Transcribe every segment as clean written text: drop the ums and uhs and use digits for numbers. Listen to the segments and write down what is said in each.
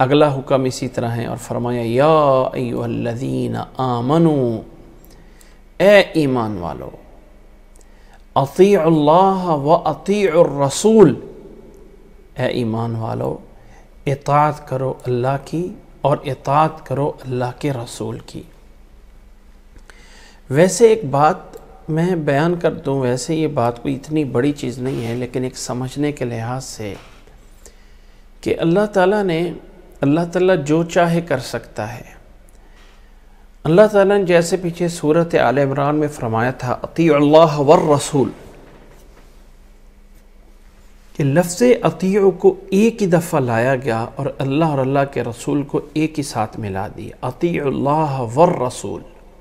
اگلا حکم اسی طرح ہے، اور فرمایا یا ایھا الذین آمنوا، اے ایمان والو، اطیعوا اللہ و اطیعوا الرسول، اے ایمان والو اطاعت کرو اللہ کی اور اطاعت کرو اللہ کے رسول کی۔ ویسے ایک بات میں بیان کر دوں، ویسے یہ بات کوئی اتنی بڑی چیز نہیں ہے، لیکن ایک سمجھنے کے لحاظ سے کہ اللہ تعالیٰ جو چاہے کر سکتا ہے۔ اللہ تعالیٰ نے جیسے پیچھے سورۃ آل عمران میں فرمایا تھا اطیعوا اللہ والرسول، کہ لفظ اطیعوا کو ایک ہی دفعہ لایا گیا اور اللہ کے رسول کو ایک ہی ساتھ ملا دیا، اطیعوا اللہ والرسول۔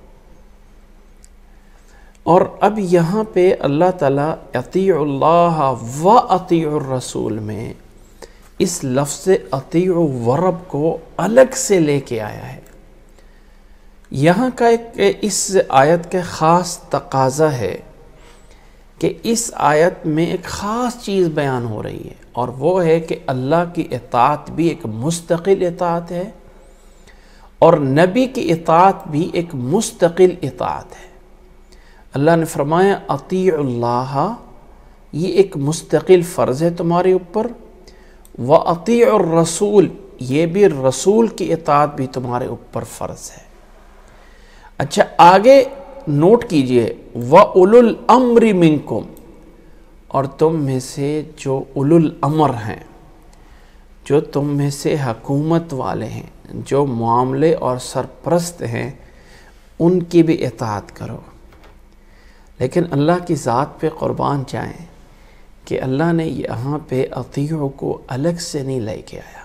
اور اب یہاں پہ اللہ تعالیٰ اطیعوا اللہ و اطیعوا الرسول میں اس لفظ اطیعوا ورب کو الگ سے لے کے آیا ہے۔ یہاں کا اس آیت کا خاص تقاضا ہے کہ اس آیت میں ایک خاص چیز بیان ہو رہی ہے، اور وہ ہے کہ اللہ کی اطاعت بھی ایک مستقل اطاعت ہے اور نبی کی اطاعت بھی ایک مستقل اطاعت ہے۔ اللہ نے فرمایا اطیعوا اللہ، یہ ایک مستقل فرض ہے تمہارے اوپر، وَأَطِيعُوا الرَّسُولِ، یہ بھی رسول کی اطاعت بھی تمہارے اوپر فرض ہے۔ اچھا آگے نوٹ کیجئے وَأُولُو الْأَمْرِ مِنْكُمْ، اور تم میں سے جو اولو الامر ہیں، جو تم میں سے حکومت والے ہیں، جو معاملے اور سرپرست ہیں، ان کی بھی اطاعت کرو۔ لیکن اللہ کی ذات پہ قربان جائیں کہ اللہ نے یہاں پہ اطیعوا کو الگ سے نہیں لے کے آیا۔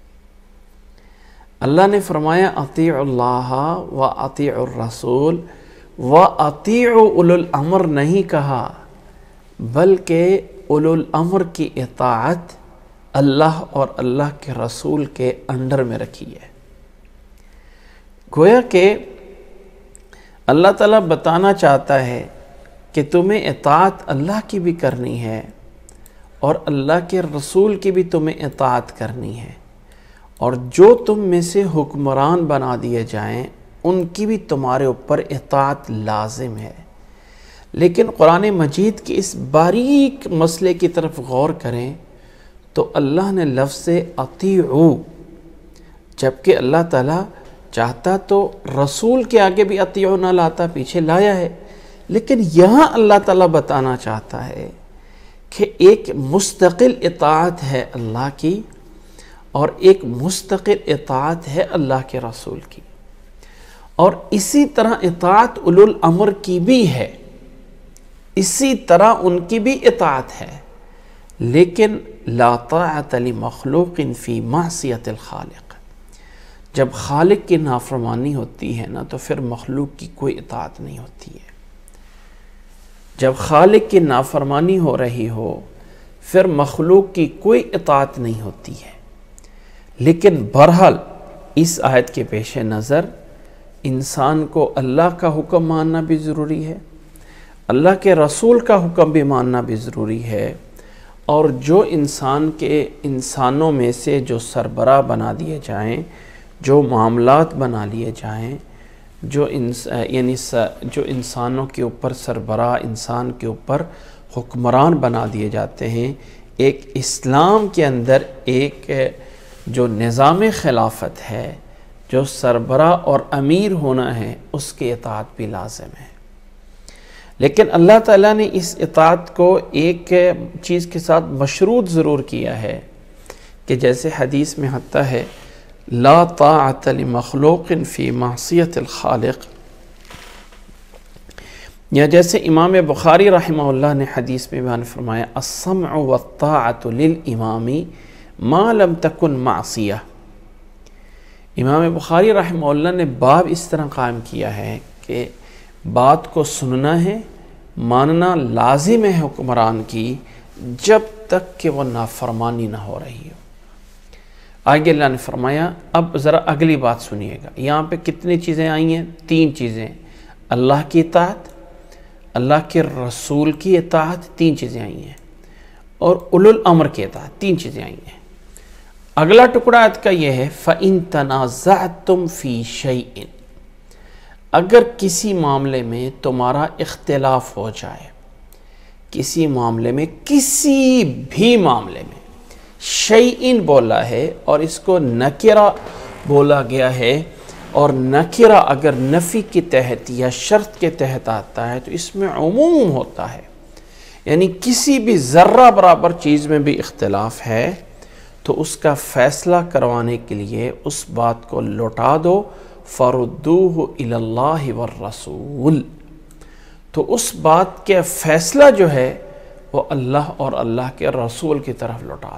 اللہ نے فرمایا اطیعوا اللہ و اطیعوا الرسول و اطیعوا اولو الامر نہیں کہا، بلکہ اولو الامر کی اطاعت اللہ اور اللہ کے رسول کے انڈر میں رکھی ہے۔ گویا کہ اللہ تعالیٰ بتانا چاہتا ہے کہ تمہیں اطاعت اللہ کی بھی کرنی ہے اور اللہ کے رسول کی بھی تمہیں اطاعت کرنی ہے، اور جو تم میں سے حکمران بنا دیے جائیں ان کی بھی تمہارے اوپر اطاعت لازم ہے۔ لیکن قرآن مجید کے اس باریک مسئلے کی طرف غور کریں تو اللہ نے لفظ اطیعوا، جبکہ اللہ تعالیٰ چاہتا تو رسول کے آگے بھی اطیعوا نہ لاتا، پیچھے لایا ہے، لیکن یہاں اللہ تعالیٰ بتانا چاہتا ہے کہ ایک مستقل اطاعت ہے اللہ کی اور ایک مستقل اطاعت ہے اللہ کے رسول کی، اور اسی طرح اطاعت اولو الامر کی بھی ہے، اسی طرح ان کی بھی اطاعت ہے، لیکن لا طاعت لمخلوق فی معصیت الخالق، جب خالق کی نافرمانی ہوتی ہے نا تو پھر مخلوق کی کوئی اطاعت نہیں ہوتی ہے۔ جب خالق کی نافرمانی ہو رہی ہو پھر مخلوق کی کوئی اطاعت نہیں ہوتی ہے۔ لیکن بہرحال اس آیت کے پیش نظر انسان کو اللہ کا حکم ماننا بھی ضروری ہے، اللہ کے رسول کا حکم بھی ماننا بھی ضروری ہے، اور جو انسانوں میں سے جو سربراہ بنا دیے جائیں، جو معاملات بنا لیے جائیں، جو انسانوں کے اوپر سربراہ، انسان کے اوپر حکمران بنا دیے جاتے ہیں، ایک اسلام کے اندر ایک جو نظام خلافت ہے، جو سربراہ اور امیر ہونا ہے، اس کی اطاعت بھی لازم ہے۔ لیکن اللہ تعالیٰ نے اس اطاعت کو ایک چیز کے ساتھ مشروط ضرور کیا ہے کہ جیسے حدیث میں آتا ہے لا طاعت لمخلوق فی معصیت الخالق، یا جیسے امام بخاری رحمہ اللہ نے حدیث میں بیان فرمایا السمع والطاعت للامام ما لم تکن معصیہ۔ امام بخاری رحمہ اللہ نے باب اس طرح قائم کیا ہے کہ بات کو سننا ہے، ماننا لازم ہے حکمران کی جب تک کہ وہ نافرمانی نہ ہو رہی ہو۔ آگے اللہ نے فرمایا اب ذرا اگلی بات سنیے گا، یہاں پہ کتنی چیزیں آئی ہیں؟ 3 چیزیں، اللہ کی اطاعت، اللہ کے رسول کی اطاعت، 3 چیزیں آئی ہیں، اور اولو الامر کی اطاعت، 3 چیزیں آئی ہیں۔ اگلا ٹکڑا آیت کا یہ ہے فَإِن تَنَازَعْتُمْ فِي شَيْءٍ، اگر کسی معاملے میں تمہارا اختلاف ہو جائے، کسی معاملے میں، کسی بھی معاملے میں، شیئن بولا ہے اور اس کو نکرہ بولا گیا ہے، اور نکرہ اگر نفی کے تحت یا شرط کے تحت آتا ہے تو اس میں عموم ہوتا ہے، یعنی کسی بھی ذرہ برابر چیز میں بھی اختلاف ہے تو اس کا فیصلہ کروانے کے لیے اس بات کو لوٹا دو، فَرُدُّوهُ إِلَى اللَّهِ وَالرَّسُولِ، تو اس بات کے فیصلہ جو ہے وہ اللہ اور اللہ کے رسول کی طرف لوٹا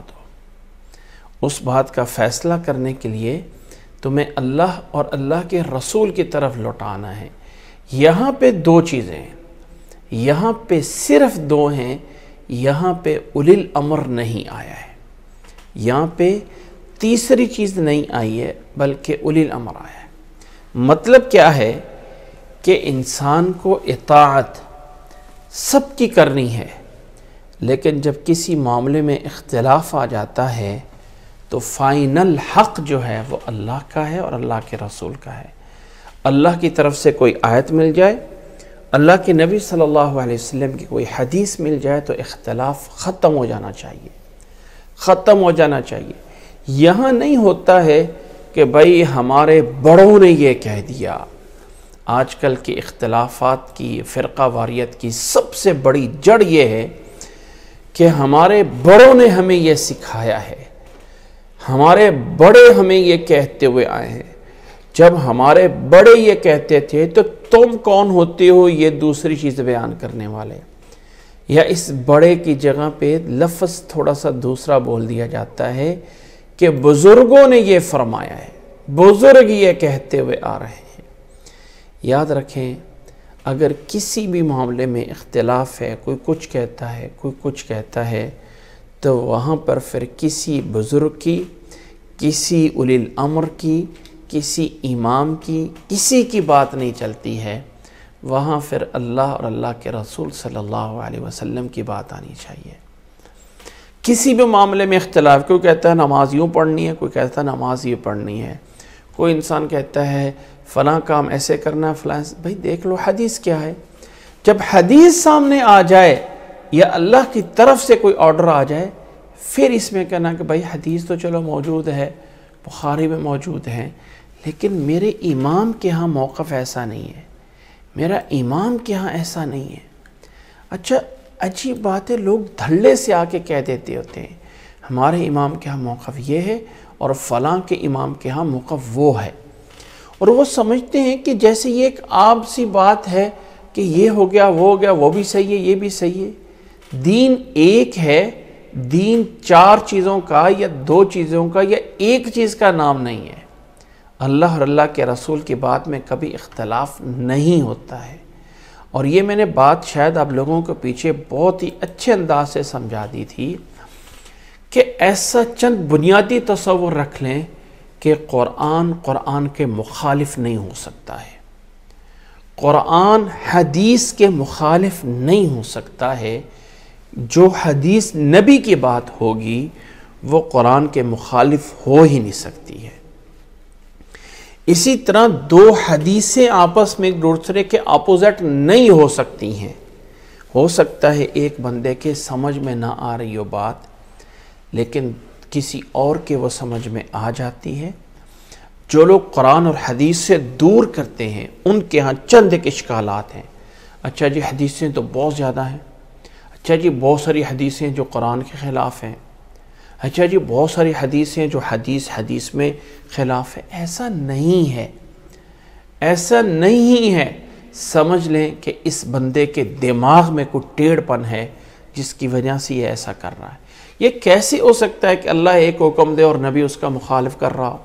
دو۔ اس بات کا فیصلہ کرنے کے لیے تمہیں اللہ اور اللہ کے رسول کی طرف لوٹانا ہے۔ یہاں پہ دو چیزیں ہیں، یہاں پہ صرف دو ہیں، یہاں پہ اولی الامر نہیں آیا ہے، یہاں پہ تیسری چیز نہیں آئی ہے بلکہ اولی الامر آیا ہے۔ مطلب کیا ہے کہ انسان کو اطاعت سب کی کرنی ہے، لیکن جب کسی معاملے میں اختلاف آ جاتا ہے تو فائنل حق جو ہے وہ اللہ کا ہے اور اللہ کے رسول کا ہے۔ اللہ کی طرف سے کوئی آیت مل جائے، اللہ کے نبی صلی اللہ علیہ وسلم کی کوئی حدیث مل جائے تو اختلاف ختم ہو جانا چاہیے، ختم ہو جانا چاہیے۔ یہاں نہیں ہوتا ہے کہ بھائی ہمارے بڑوں نے یہ کہہ دیا۔ آج کل کے اختلافات کی، فرقہ واریت کی سب سے بڑی جڑ یہ ہے کہ ہمارے بڑوں نے ہمیں یہ سکھایا ہے، ہمارے بڑے ہمیں یہ کہتے ہوئے آئے ہیں۔ جب ہمارے بڑے یہ کہتے تھے تو تم کون ہوتے ہو یہ دوسری چیز بیان کرنے والے؟ یا اس بڑے کی جگہ پہ لفظ تھوڑا سا دوسرا بول دیا جاتا ہے کہ بزرگوں نے یہ فرمایا ہے، بزرگ یہ کہتے ہوئے آ رہے ہیں۔ یاد رکھیں، اگر کسی بھی معاملے میں اختلاف ہے، کوئی کچھ کہتا ہے، کوئی کچھ کہتا ہے، تو وہاں پر پھر کسی بزرگ کی، کسی اولی الامر کی، کسی امام کی، کسی کی بات نہیں چلتی ہے، وہاں پھر اللہ اور اللہ کے رسول صلی اللہ علیہ وسلم کی بات آنی چاہیے۔ کسی بھی معاملے میں اختلاف، کوئی کہتا ہے نماز یوں پڑھنی ہے، کوئی کہتا ہے نماز یہ پڑھنی ہے، کوئی انسان کہتا ہے فلاں کام ایسے کرنا ہے، فلاں، بھائی دیکھ لو حدیث کیا ہے۔ جب حدیث سامنے آ جائے یا اللہ کی طرف سے کوئی آرڈر آ جائے، پھر اس میں کہنا کہ بھائی حدیث تو چلو موجود ہے، بخاری میں موجود ہے، لیکن میرے امام کے ہاں موقف ایسا نہیں ہے، میرا امام کے ہاں ایسا نہیں ہے۔ اچھا، عجیب بات ہے، لوگ دھڑے سے آ کے کہہ دیتے ہوتے ہیں ہمارے امام کے ہاں موقف یہ ہے اور فلاں کے امام کے ہاں موقف وہ ہے، اور وہ سمجھتے ہیں کہ جیسے یہ ایک عام سی بات ہے کہ یہ ہو گیا، وہ ہو گیا، وہ بھی صحیح ہے، یہ بھی صحیح ہے۔ دین ایک ہے، دین چار چیزوں کا یا دو چیزوں کا یا ایک چیز کا نام نہیں ہے۔ اللہ اور اللہ کے رسول کی بات میں کبھی اختلاف نہیں ہوتا ہے، اور یہ میں نے بات شاید آپ لوگوں کو پیچھے بہت ہی اچھے انداز سے سمجھا دی تھی کہ ایسا چند بنیادی تصور رکھ لیں کہ قرآن کے مخالف نہیں ہو سکتا ہے، قرآن حدیث کے مخالف نہیں ہو سکتا ہے، جو حدیث نبی کی بات ہوگی وہ قرآن کے مخالف ہو ہی نہیں سکتی ہے۔ اسی طرح دو حدیثیں آپس میں ایک دوسرے کے اپوزٹ نہیں ہو سکتی ہیں۔ ہو سکتا ہے ایک بندے کے سمجھ میں نہ آ رہی ہو بات، لیکن کسی اور کے وہ سمجھ میں آ جاتی ہے۔ جو لوگ قرآن اور حدیث سے دور کرتے ہیں ان کے ہاں چند ایک اشکالات ہیں۔ اچھا جی حدیثیں تو بہت زیادہ ہیں، اچھا جی بہت ساری حدیثیں جو قرآن کے خلاف ہیں، اچھا جی بہت ساری حدیثیں جو حدیث میں خلاف ہے۔ ایسا نہیں ہے، ایسا نہیں ہے۔ سمجھ لیں کہ اس بندے کے دماغ میں کوئی ٹیڑھ پن ہے جس کی وجہ سے یہ ایسا کر رہا ہے۔ یہ کیسے ہو سکتا ہے کہ اللہ ایک حکم دے اور نبی اس کا مخالف کر رہا ہو؟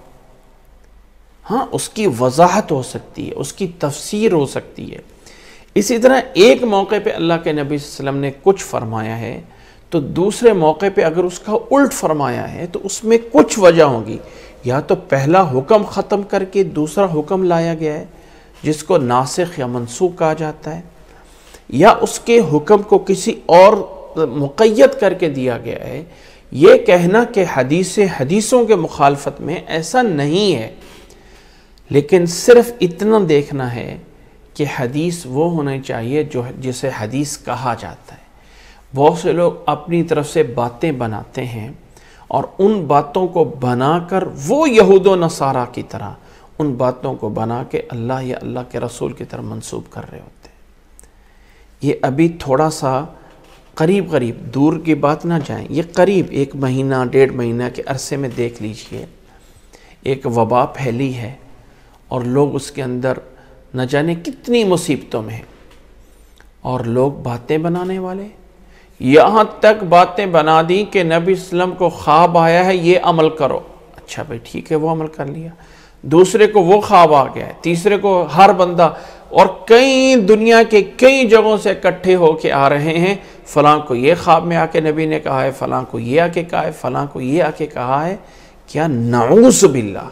ہاں، اس کی وضاحت ہو سکتی ہے، اس کی تفسیر ہو سکتی ہے۔ اسی طرح ایک موقع پہ اللہ کے نبی صلی اللہ علیہ وسلم نے کچھ فرمایا ہے تو دوسرے موقع پہ اگر اس کا الٹ فرمایا ہے تو اس میں کچھ وجہ ہوگی۔ یا تو پہلا حکم ختم کر کے دوسرا حکم لایا گیا ہے جس کو ناسخ یا منسوخ کہا جاتا ہے، یا اس کے حکم کو کسی اور مقید کر کے دیا گیا ہے، یہ کہنا کہ حدیثوں کے مخالفت میں ایسا نہیں ہے، لیکن صرف اتنا دیکھنا ہے کہ حدیث وہ ہونا چاہیے جسے حدیث کہا جاتا ہے۔ بہت سے لوگ اپنی طرف سے باتیں بناتے ہیں اور ان باتوں کو بنا کر وہ یہود و نصارہ کی طرح ان باتوں کو بنا کے اللہ یا اللہ کے رسول کی طرف منسوب کر رہے ہوتے ہیں۔ یہ ابھی تھوڑا سا قریب دور کی بات نہ جائیں، یہ قریب 1 مہینہ 1.5 مہینہ کے عرصے میں دیکھ لیجئے، ایک وبا پھیلی ہے اور لوگ اس کے اندر نہ جانے کتنی مصیبتوں میں ہیں، اور لوگ باتیں بنانے والے یہاں تک باتیں بنا دی کہ نبی صلی اللہ علیہ وسلم کو خواب آیا ہے یہ عمل کرو، اچھا بھائی ٹھیک ہے وہ عمل کر لیا، دوسرے کو وہ خواب آ گیا ہے، تیسرے کو ہر بندہ، اور کئی دنیا کے کئی جگہوں سے اکٹھے ہو کے آ رہے ہیں، فلاں کو یہ خواب میں آ کے نبی نے کہا ہے، فلاں کو یہ آ کے کہا ہے، فلاں کو یہ آ کے کہا ہے۔ کیا نعوذ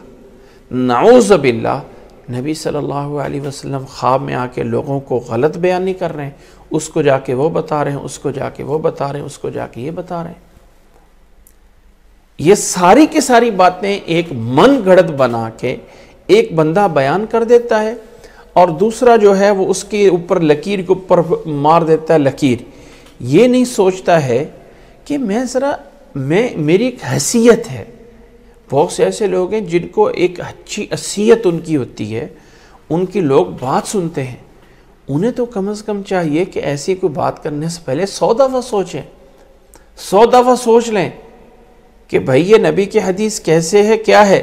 باللہ نبی صلی اللہ علیہ وسلم خواب میں آ کے لوگوں کو غلط بیان نہیں کر رہے ہیں، اس کو جا کے وہ بتا رہے ہیں، اس کو جا کے وہ بتا رہے ہیں، اس کو جا کے یہ بتا رہے ہیں۔ یہ ساری کی ساری باتیں ایک من گھڑت بنا کے ایک بندہ بیان کر دیتا ہے، اور دوسرا جو ہے وہ اس کے اوپر لکیر کے اوپر مار دیتا ہے لکیر۔ یہ نہیں سوچتا ہے کہ میری ایک حیثیت ہے۔ بہت سے ایسے لوگ ہیں جن کو ایک اچھی حیثیت ان کی ہوتی ہے، ان کی لوگ بات سنتے ہیں، انہیں تو کم از کم چاہیے کہ ایسی کوئی بات کرنے سے پہلے 100 دفعہ سوچیں، 100 دفعہ سوچ لیں کہ بھئی یہ نبی کی حدیث کیسے ہے، کیا ہے۔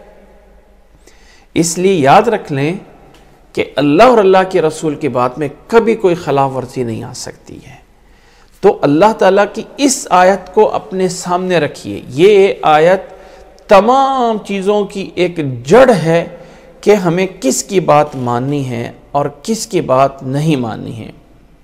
اس لیے یاد رکھ لیں کہ اللہ اور اللہ کے رسول کی بات میں کبھی کوئی خلاف ورزی نہیں آ سکتی ہے۔ تو اللہ تعالیٰ کی اس آیت کو اپنے سامنے رکھیے، یہ آیت تمام چیزوں کی ایک جڑ ہے کہ ہمیں کس کی بات ماننی ہے اور کس کی بات نہیں ماننی ہے۔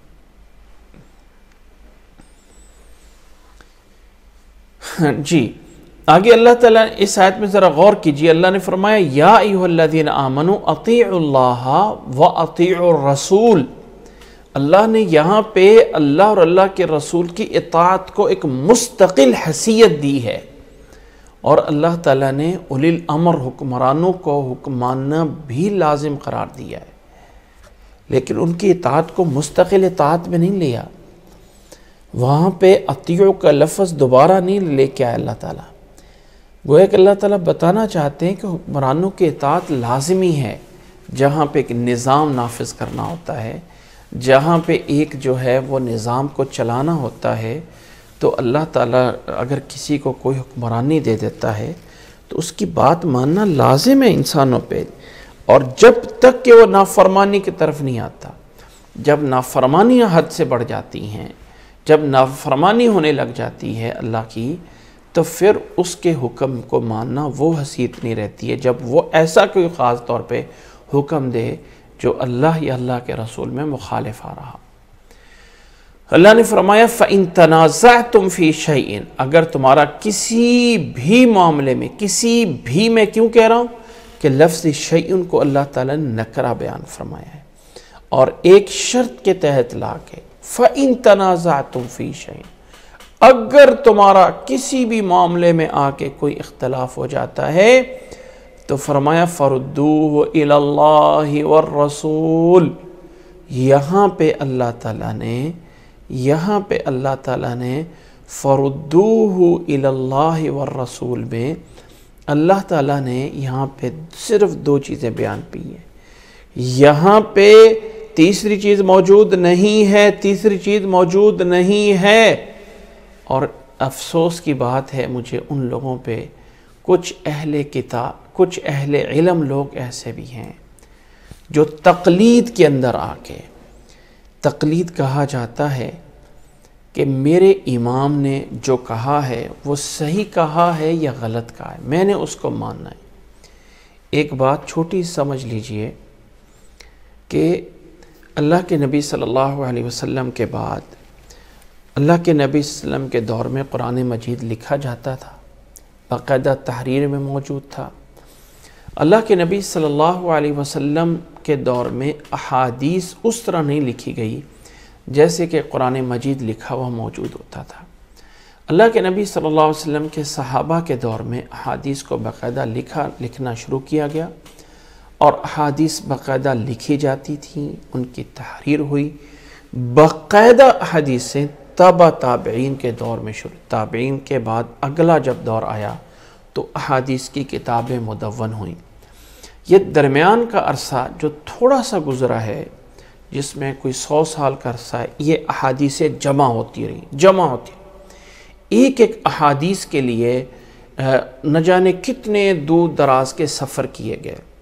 جی آگے اللہ تعالیٰ اس آیت میں ذرا غور کیجئے، اللہ نے فرمایا یا ایھا الذین آمنوا اطیعوا اللہ واطیعوا الرسول۔ اللہ نے یہاں پہ اللہ اور اللہ کے رسول کی اطاعت کو ایک مستقل حیثیت دی ہے، اور اللہ تعالیٰ نے اولی الامر حکمرانوں کو حکم ماننا بھی لازم قرار دیا ہے، لیکن ان کی اطاعت کو مستقل اطاعت میں نہیں لیا۔ وہاں پہ اطیعوا کا لفظ دوبارہ نہیں لے کے آیا اللہ تعالیٰ، گویا کہ اللہ تعالیٰ بتانا چاہتے ہیں کہ حکمرانوں کی اطاعت لازمی ہے، جہاں پہ ایک نظام نافذ کرنا ہوتا ہے، جہاں پہ ایک جو ہے وہ نظام کو چلانا ہوتا ہے، تو اللہ تعالیٰ اگر کسی کو کوئی حکمرانی دے دیتا ہے تو اس کی بات ماننا لازم ہے انسانوں پہ، اور جب تک کہ وہ نافرمانی کی طرف نہیں آتا۔ جب نافرمانیاں حد سے بڑھ جاتی ہیں، جب نافرمانی ہونے لگ جاتی ہے اللہ کی، تو پھر اس کے حکم کو ماننا وہ حیثیت نہیں رہتی ہے، جب وہ ایسا کوئی خاص طور پہ حکم دے جو اللہ یا اللہ کے رسول میں مخالف آ رہا۔ اللہ نے فرمایا فَإِن تَنَازَعْتُمْ فِي شَيْءٍ، اگر تمہارا کسی بھی معاملے میں، کسی بھی میں کیوں کہہ رہا ہوں کہ لفظ شیئن کو اللہ تعالیٰ نے نکرہ بیان فرمایا ہے، اور ایک شرط کے تحت لا کے فَإِن تَنَازَعْتُمْ فِي شَيْءٍ، اگر تمہارا کسی بھی معاملے میں آ کے کوئی اختلاف ہو جاتا ہے تو فرمایا فَرُدُّوهُ إِلَى اللَّهِ وَالرَّسُولِ، یہاں پہ اللہ تعالیٰ نے فَرُدُّوهُ إِلَى اللَّهِ وَالرَّسُولِ میں اللہ تعالیٰ نے یہاں پہ صرف 2 چیزیں بیان کی ہیں، یہاں پہ تیسری چیز موجود نہیں ہے، تیسری چیز موجود نہیں ہے۔ اور افسوس کی بات ہے مجھے ان لوگوں پہ، کچھ اہل علم لوگ ایسے بھی ہیں جو تقلید کے اندر آ کے، تقلید کہا جاتا ہے کہ میرے امام نے جو کہا ہے وہ صحیح کہا ہے یا غلط کہا ہے، میں نے اس کو ماننا ہے۔ ایک بات چھوٹی سمجھ لیجئے کہ اللہ کے نبی صلی اللہ علیہ وسلم کے بعد، اللہ کے نبی صلی اللہ علیہ وسلم کے دور میں قرآن مجید لکھا جاتا تھا، باقاعدہ تحریر میں موجود تھا۔ اللہ کے نبی صلی اللہ علیہ وسلم کے دور میں احادیث اس طرح نہیں لکھی گئی جیسے کہ قرآن مجید لکھا ہوا موجود ہوتا تھا۔ اللہ کے نبی صلی اللہ علیہ وسلم کے صحابہ کے دور میں احادیث کو باقاعدہ لکھنا شروع کیا گیا، اور احادیث باقاعدہ لکھی جاتی تھیں، ان کی تحریر ہوئی۔ باقاعدہ احادیثیں تابعین کے دور میں شروع، تابعین کے بعد اگلا جب دور آیا تو احادیث کی کتابیں مدون ہوئیں۔ یہ درمیان کا عرصہ جو تھوڑا سا گزرا ہے، جس میں کوئی 100 سال کا عرصہ ہے، یہ احادیثیں جمع ہوتی رہیں۔ ایک ایک احادیث کے لیے نہ جانے کتنے دور دراز کے سفر کیے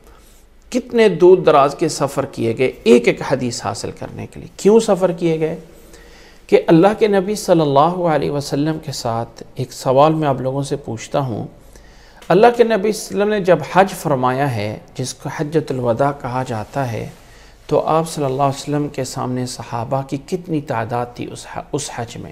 گئے، ایک ایک حدیث حاصل کرنے کے لیے۔ کیوں سفر کیے گئے؟ کہ اللہ کے نبی صلی اللہ علیہ وسلم کے ساتھ ایک سوال میں آپ لوگوں سے پوچھتا ہوں، اللہ کے نبی صلی اللہ علیہ وسلم نے جب حج فرمایا ہے، جس کو حجۃ الوداع کہا جاتا ہے، تو آپ صلی اللہ علیہ وسلم کے سامنے صحابہ کی کتنی تعداد تھی اس حج میں؟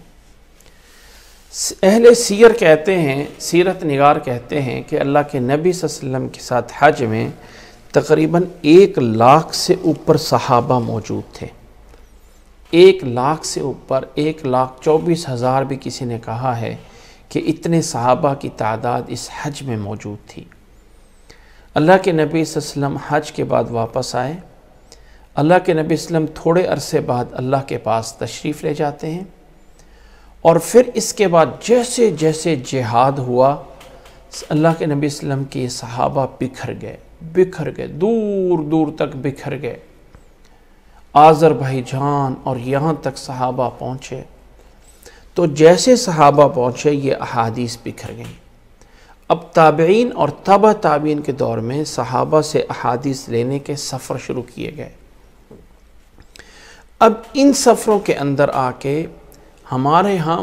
اہل سیر کہتے ہیں، سیرت نگار کہتے ہیں کہ اللہ کے نبی صلی اللہ علیہ وسلم کے ساتھ حج میں تقریباً 1 لاکھ سے اوپر صحابہ موجود تھے۔ 1 لاکھ سے اوپر، 1,24,000 بھی کسی نے کہا ہے کہ اتنے صحابہ کی تعداد اس حج میں موجود تھی۔ اللہ کے نبی صلی اللہ علیہ وسلم حج کے بعد واپس آئے۔ اللہ کے نبی صلی اللہ علیہ وسلم تھوڑے عرصے بعد اللہ کے پاس تشریف لے جاتے ہیں، اور پھر اس کے بعد جیسے جیسے جہاد ہوا، اللہ کے نبی صلی اللہ علیہ وسلم کے صحابہ بکھر گئے، دور دور تک بکھر گئے، آذربائیجان اور یہاں تک صحابہ پہنچے۔ تو جیسے صحابہ پہنچے یہ احادیث بکھر گئیں۔ اب تابعین اور تبع تابعین کے دور میں صحابہ سے احادیث لینے کے سفر شروع کیے گئے۔ اب ان سفروں کے اندر آ کے ہمارے ہاں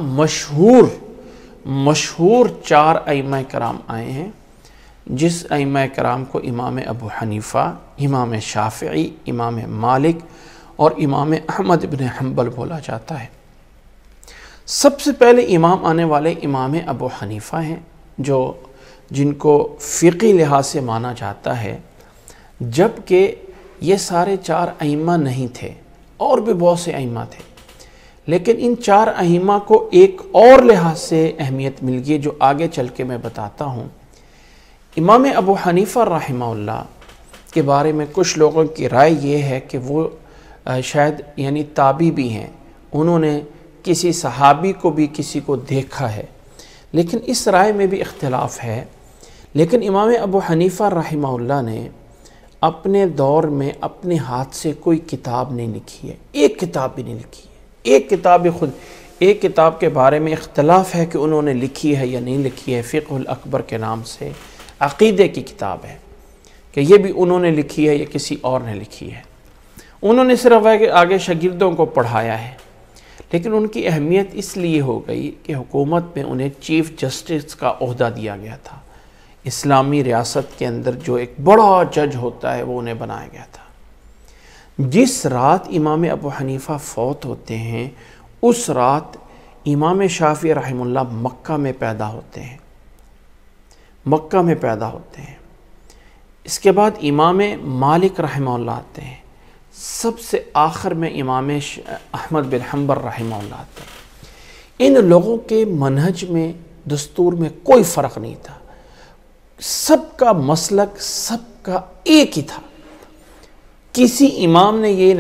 مشہور 4 ائمہ کرام آئے ہیں، جس ائمہ کرام کو امام ابو حنیفہ، امام شافعی، امام مالک اور امام احمد بن حنبل بولا جاتا ہے۔ سب سے پہلے امام آنے والے امام ابو حنیفہ ہیں، جن کو فقہی لحاظ سے مانا جاتا ہے، جبکہ یہ سارے 4 ائمہ نہیں تھے، اور بھی بہت سے ائمہ تھے، لیکن ان 4 ائمہ کو ایک اور لحاظ سے اہمیت مل گئی جو آگے چل کے میں بتاتا ہوں۔ امام ابو حنیفہ رحمہ اللہ کے بارے میں کچھ لوگوں کی رائے یہ ہے کہ وہ شاید تابعی بھی ہیں، انہوں نے کسی صحابی کو بھی کسی کو دیکھا ہے، لیکن اس رائے میں بھی اختلاف ہے۔ لیکن امام ابو حنیفہ رحمہ اللہ نے اپنے دور میں اپنے ہاتھ سے کوئی کتاب نہیں لکھی ہے، ایک کتاب بھی نہیں لکھی ہے۔ ایک کتاب کے بارے میں اختلاف ہے کہ انہوں نے لکھی ہے یا نہیں لکھی ہے، فقہ الاکبر کے نام سے عقیدے کی کتاب ہے، کہ یہ بھی انہوں نے لکھی ہے یا کسی اور نے لکھی ہے۔ انہوں نے صرف آگے شاگردوں کو پڑھایا ہے، لیکن ان کی اہمیت اس لیے ہو گئی کہ حکومت میں انہیں چیف جسٹس کا عہدہ دیا گیا تھا۔ اسلامی ریاست کے اندر جو ایک بڑا جج ہوتا ہے وہ انہیں بنایا گیا تھا۔ جس رات امام ابو حنیفہ فوت ہوتے ہیں، اس رات امام شافعی رحمہ اللہ مکہ میں پیدا ہوتے ہیں۔ اس کے بعد امام مالک رحمہ اللہ آتے ہیں، سب سے آخر میں امام احمد بن حنبل رحمہ اللہ آتے ہیں۔ ان لوگوں کے منہج میں، دستور میں کوئی فرق نہیں تھا، سب کا مسلک سب کا ایک ہی تھا۔ کسی امام نے یہ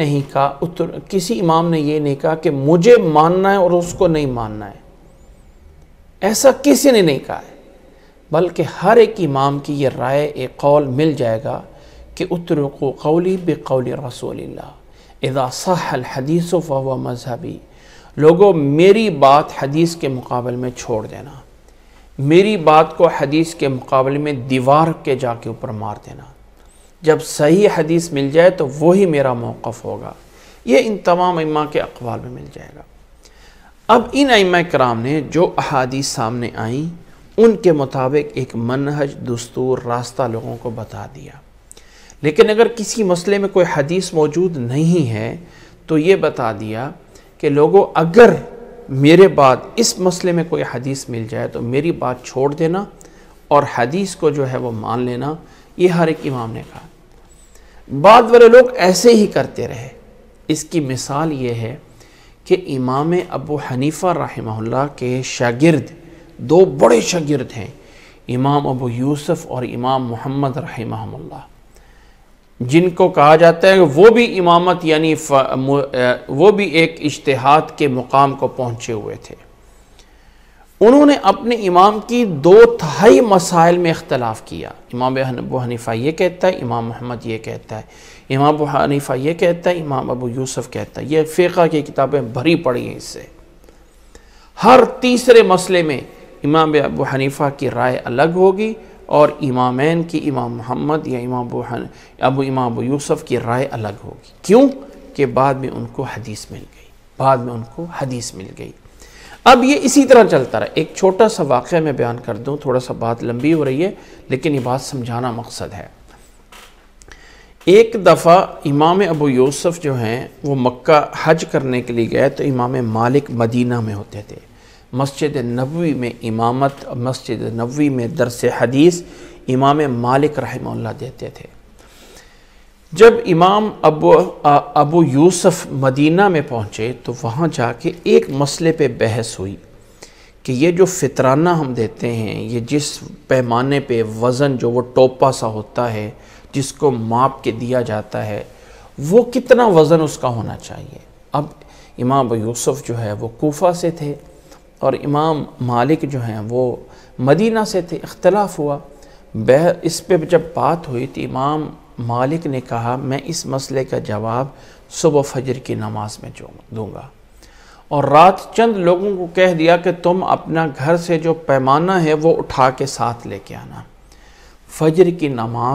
نہیں کہا کہ مجھے ماننا ہے اور اس کو نہیں ماننا ہے، ایسا کسی نے نہیں کہا ہے، بلکہ ہر ایک امام کی یہ رائے، ایک قول مل جائے گا کہ اترکوا قولی بقول رسول اللہ اذا صح الحدیث فهو مذہبی۔ لوگوں، میری بات حدیث کے مقابل میں چھوڑ دینا، میری بات کو حدیث کے مقابلے میں دیوار کے جا کے اوپر مار دینا۔ جب صحیح حدیث مل جائے تو وہی میرا موقف ہوگا۔ یہ ان تمام ائمہ کے اقوال میں مل جائے گا۔ اب ان ائمہ کرام نے جو احادیث سامنے آئیں، ان کے مطابق ایک منہج، دستور، راستہ لوگوں کو بتا دیا۔ لیکن اگر کسی مسئلے میں کوئی حدیث موجود نہیں ہے تو یہ بتا دیا کہ لوگوں، اگر میرے بعد اس مسئلے میں کوئی حدیث مل جائے تو میری بات چھوڑ دینا اور حدیث کو جو ہے وہ مان لینا۔ یہ ہر ایک امام نے کہا۔ بعد والے لوگ ایسے ہی کرتے رہے۔ اس کی مثال یہ ہے کہ امام ابو حنیفہ رحمہ اللہ کے شاگرد دو بڑے شاگرد ہیں، امام ابو یوسف اور امام محمد رحمہ اللہ، جن کو کہا جاتا ہے کہ وہ بھی امامت یعنی وہ بھی ایک اجتہاد کے مقام کو پہنچے ہوئے تھے۔ انہوں نے اپنے امام کی 2/3 مسائل میں اختلاف کیا۔ امام ابو حنیفہ یہ کہتا ہے، امام محمد یہ کہتا ہے، امام ابو حنیفہ یہ کہتا ہے، امام ابو یوسف کہتا ہے۔ یہ فقہ کی کتابیں بھری پڑی ہیں اس سے۔ ہر تیسرے مسئلے میں امام ابو حنیفہ کی رائے الگ ہوگی اور امامین کی امام محمد یا امام ابو یوسف کی رائے الگ ہوگی۔ کیوں؟ کہ بعد میں ان کو حدیث مل گئی۔ اب یہ اسی طرح چلتا رہا۔ ایک چھوٹا سا واقعہ میں بیان کر دوں، تھوڑا سا بات لمبی ہو رہی ہے لیکن یہ بات سمجھانا مقصد ہے۔ ایک دفعہ امام ابو یوسف جو ہیں وہ مکہ حج کرنے کے لیے گئے تو امام مالک مدینہ میں ہوتے تھے، مسجد نبوی میں امامت، مسجد نبوی میں درس حدیث امام مالک رحمہ اللہ دیتے تھے۔ جب امام ابو یوسف مدینہ میں پہنچے تو وہاں جا کے ایک مسئلے پہ بحث ہوئی کہ یہ جو فطرانہ ہم دیتے ہیں، یہ جس پیمانے پہ وزن جو وہ ٹوپا سا ہوتا ہے جس کو ماپ کے دیا جاتا ہے، وہ کتنا وزن اس کا ہونا چاہیے۔ اب امام ابو یوسف جو ہے وہ کوفہ سے تھے اور امام مالک جو ہیں وہ مدینہ سے تھے، اختلاف ہوا۔ اس پہ جب بات ہوئی تو امام مالک نے کہا میں اس مسئلے کا جواب صبح فجر کی نماز میں دوں گا، اور رات چند لوگوں کو کہہ دیا کہ تم اپنا گھر سے جو پیمانہ ہے وہ اٹھا کے ساتھ لے کے آنا۔ فجر کی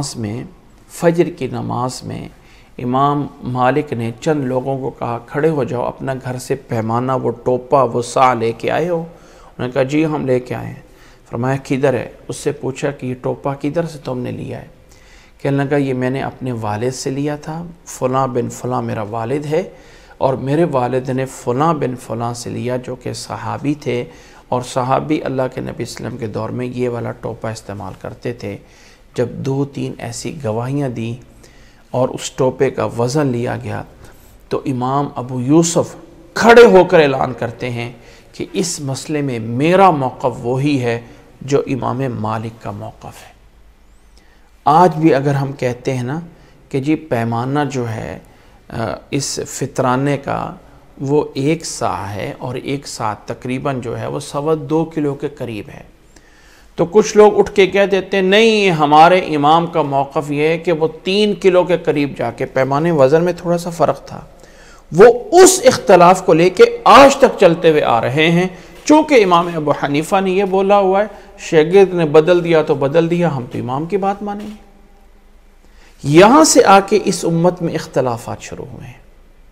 نماز میں امام مالک نے چند لوگوں کو کہا کھڑے ہو جاؤ، اپنا گھر سے پیمانہ وہ ٹوپا وہ سا لے کے آئے ہو؟ انہوں نے کہا جی ہم لے کے آئے ہیں۔ فرمایا کدھر ہے؟ اس سے پوچھا کہ یہ ٹوپا کدھر سے تم نے لیا ہے؟ کہنے لگا یہ میں نے اپنے والد سے لیا تھا، فلاں بن فلاں میرا والد ہے، اور میرے والد نے فلاں بن فلاں سے لیا جو کہ صحابی تھے، اور صحابی اللہ کے نبی صلی اللہ علیہ وسلم کے دور میں یہ والا ٹوپا استعمال کرتے تھے۔ جب 2-3 ایسی گواہیاں دیں اور اس ٹوپے کا وزن لیا گیا تو امام ابو یوسف کھڑے ہو کر اعلان کرتے ہیں کہ اس مسئلے میں میرا موقف وہی ہے جو امام مالک کا موقف ہے۔ آج بھی اگر ہم کہتے ہیں نا کہ جی پیمانہ جو ہے اس فطرانے کا وہ 1 سا ہے اور 1 سا تقریباً جو ہے وہ 2.25 کلو کے قریب ہے، تو کچھ لوگ اٹھ کے کہہ دیتے ہیں نہیں ہمارے امام کا موقف یہ ہے کہ وہ 3 کلو کے قریب جا کے، پیمانے وزن میں تھوڑا سا فرق تھا، وہ اس اختلاف کو لے کے آج تک چلتے ہوئے آ رہے ہیں۔ چونکہ امام ابو حنیفہ نے یہ بولا ہوا ہے، شاگرد نے بدل دیا تو بدل دیا، ہم تو امام کی بات مانیں گے۔ یہاں سے آ کے اس امت میں اختلافات شروع ہوئے ہیں۔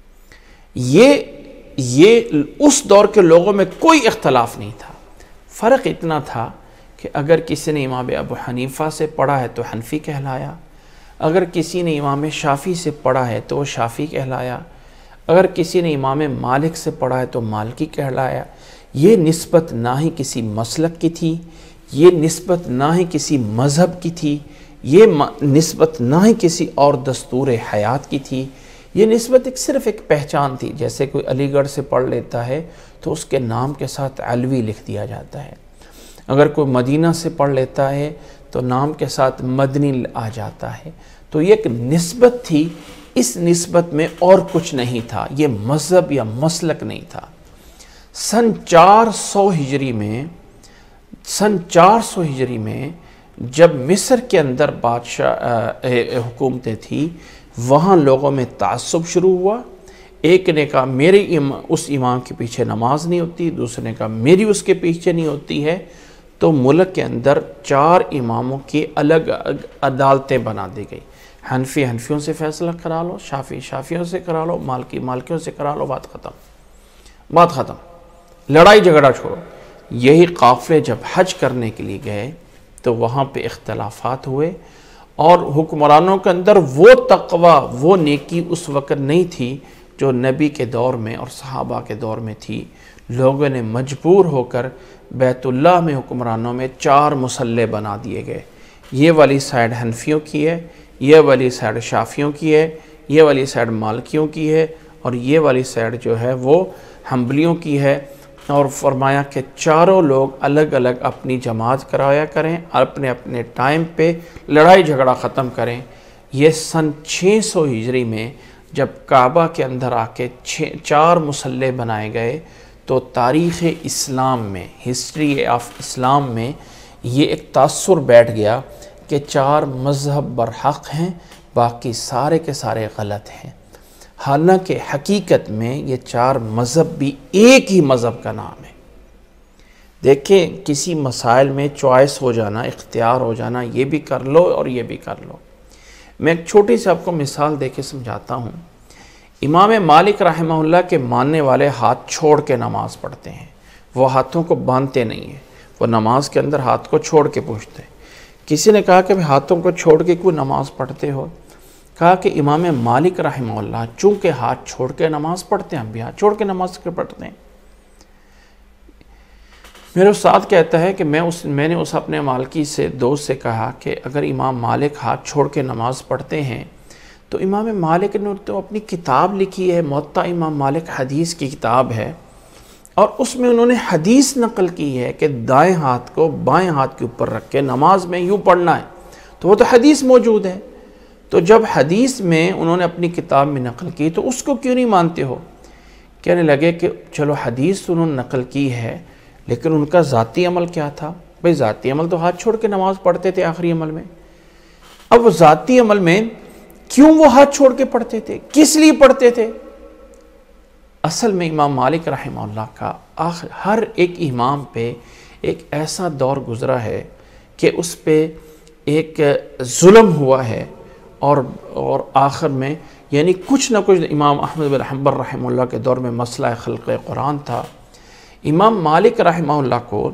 یہ اس دور کے لوگوں میں کوئی اختلاف نہیں تھا، فرق اتنا تھا کہ اگر کسی نے امام ابو حنیفہ سے پڑھا ہے تو حنفی کہلایا، اگر کسی نے امام شافعی سے پڑھا ہے تو وہ شافعی کہلایا، اگر کسی نے امام مالک سے پڑھا ہے تو مالکی کہلایا۔ یہ نسبت نہ ہی کسی مسلک کی تھی، یہ نسبت نہ ہی کسی مذہب کی تھی، یہ نسبت نہ ہی کسی اور دستور حیات کی تھی، یہ نسبت صرف ایک پہچان تھی۔ جیسے کوئی علی گڑھ سے پڑھ لیتا ہے تو اس کے نام کے ساتھ علوی لکھ دیا جاتا ہے، اگر کوئی مدینہ سے پڑھ لیتا ہے تو نام کے ساتھ مدنی آ جاتا ہے۔ تو یہ ایک نسبت تھی، اس نسبت میں اور کچھ نہیں تھا، یہ مذہب یا مسلک نہیں تھا۔ سن 400 ہجری میں جب مصر کے اندر بادشاہ حکومتیں تھیں، وہاں لوگوں میں تعصب شروع ہوا۔ ایک نے کہا میری اس امام کے پیچھے نماز نہیں ہوتی، دوسرے نے کہا میری اس کے پیچھے نہیں ہوتی ہے، تو ملک کے اندر 4 اماموں کی الگ عدالتیں بنا دی گئی۔ حنفی حنفیوں سے فیصلہ کرا لو، شافعی شافعیوں سے کرا لو، مالکی مالکیوں سے کرا لو، بات ختم، لڑائی جھگڑا چھوڑو۔ یہی قافلے جب حج کرنے کے لیے گئے تو وہاں پہ اختلافات ہوئے، اور حکمرانوں کے اندر وہ تقوی وہ نیکی اس وقت نہیں تھی جو نبی کے دور میں اور صحابہ کے دور میں تھی۔ لوگوں نے مجبور ہو کر بیت اللہ میں حکمرانوں میں 4 مصلے بنا دیے گئے، یہ والی سائڈ حنفیوں کی ہے، یہ والی سائڈ شافعیوں کی ہے، یہ والی سائڈ مالکیوں کی ہے، اور یہ والی سائڈ جو ہے وہ حنبلیوں کی ہے، اور فرمایا کہ چاروں لوگ الگ الگ اپنی جماعت کرایا کریں، اپنے اپنے ٹائم پہ لڑائی جھگڑا ختم کریں۔ یہ سن 600 ہجری میں جب کعبہ کے اندر آ کے 4 مصلے بنائے گئے تو تاریخ اسلام میں، ہسٹری آف اسلام میں یہ ایک تاثر بیٹھ گیا کہ 4 مذہب برحق ہیں، باقی سارے کے سارے غلط ہیں۔ حالانکہ حقیقت میں یہ 4 مذہب بھی ایک ہی مذہب کا نام ہے۔ دیکھیں کسی مسائل میں چوائس ہو جانا، اختیار ہو جانا، یہ بھی کر لو اور یہ بھی کر لو۔ میں ایک چھوٹی سی آپ کو مثال دے کے سمجھاتا ہوں۔ امام مالک رحمہ اللہ کے ماننے والے ہاتھ چھوڑ کے نماز پڑھتے ہیں، وہ ہاتھوں کو باندھتے نہیں ہیں، وہ نماز کے اندر ہاتھ کو چھوڑ کے پوچھتے ہیں۔ کسی نے کہا کہ ہاتھوں کو چھوڑ کے کیوں نماز پڑھتے ہو؟ کہا کہ امام مالک رحمہ اللہ چونکہ ہاتھ چھوڑ کے نماز پڑھتے ہیں، ہم بھی ہاتھ چھوڑ کے نماز پڑھتے ہیں۔ میرے استاد کہتا ہے کہ میں نے اس اپنے مالکی سے دوست سے کہا کہ اگر امام مالک ہاتھ چھوڑ کے نماز پڑھتے ہیں تو امام مالک نے تو اپنی کتاب لکھی ہے، موطا امام مالک حدیث کی کتاب ہے، اور اس میں انہوں نے حدیث نقل کی ہے کہ دائیں ہاتھ کو بائیں ہاتھ کے اوپر رکھ کے نماز میں یوں پڑھنا ہے، تو وہ تو حدیث موجود ہے۔ تو جب حدیث میں انہوں نے اپنی کتاب میں نقل کی تو اس کو کیوں نہیں مانتے ہو؟ کہنے لگے کہ چلو حدیث انہوں نے نقل کی ہے، لیکن ان کا ذاتی عمل کیا تھا؟ بھئی ذاتی عمل تو ہاتھ چھوڑ کے نماز پڑھتے تھے آخری عمل میں۔ اب وہ ذاتی عمل میں کیوں وہ ہاتھ چھوڑ کے پڑھتے تھے؟ کس لیے پڑھتے تھے؟ اصل میں امام مالک رحمہ اللہ کا ہر ایک امام پہ ایک ایسا دور گزرا ہے کہ اس پہ ایک ظلم ہوا ہے، اور آخر میں یعنی کچھ نہ کچھ امام احمد بن حنبل رحمہ اللہ کے دور میں مسئلہ خلق قرآن تھا۔ امام مالک رحمہ اللہ کو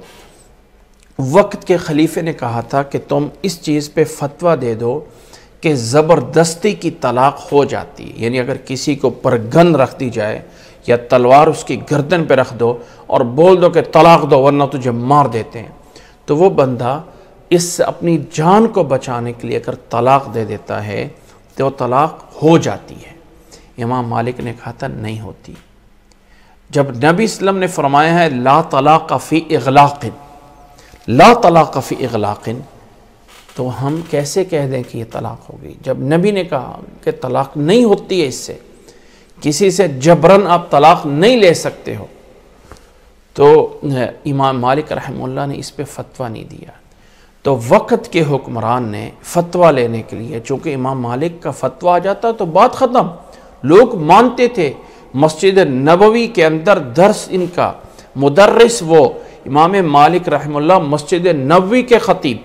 وقت کے خلیفے نے کہا تھا کہ تم اس چیز پہ فتویٰ دے دو کہ زبردستی کی طلاق ہو جاتی ہے، یعنی اگر کسی کو پر گن رکھ دی جائے یا تلوار اس کی گردن پہ رکھ دو اور بول دو کہ طلاق دو ورنہ تجھے مار دیتے ہیں، تو وہ بندہ اس سے اپنی جان کو بچانے کے لیے اگر طلاق دے دیتا ہے تو وہ طلاق ہو جاتی ہے۔ امام مالک نے کہا تھا نہیں ہوتی۔ جب نبی صلی اللہ علیہ وسلم نے فرمایا ہے لا طلاق فی اغلاق، لا طلاق فی اغلاق، تو ہم کیسے کہہ دیں کہ یہ طلاق ہو گئی؟ جب نبی نے کہا کہ طلاق نہیں ہوتی ہے، اس سے کسی سے جبراً آپ طلاق نہیں لے سکتے ہو، تو امام مالک رحمہ اللہ نے اس پہ فتویٰ نہیں دیا۔ تو وقت کے حکمران نے فتویٰ لینے کے لیے، چونکہ امام مالک کا فتویٰ آ جاتا تو بات ختم، لوگ مانتے تھے۔ مسجد نبوی کے اندر درس ان کا مدرس وہ امام مالک رحمہ اللہ، مسجد نبوی کے خطیب،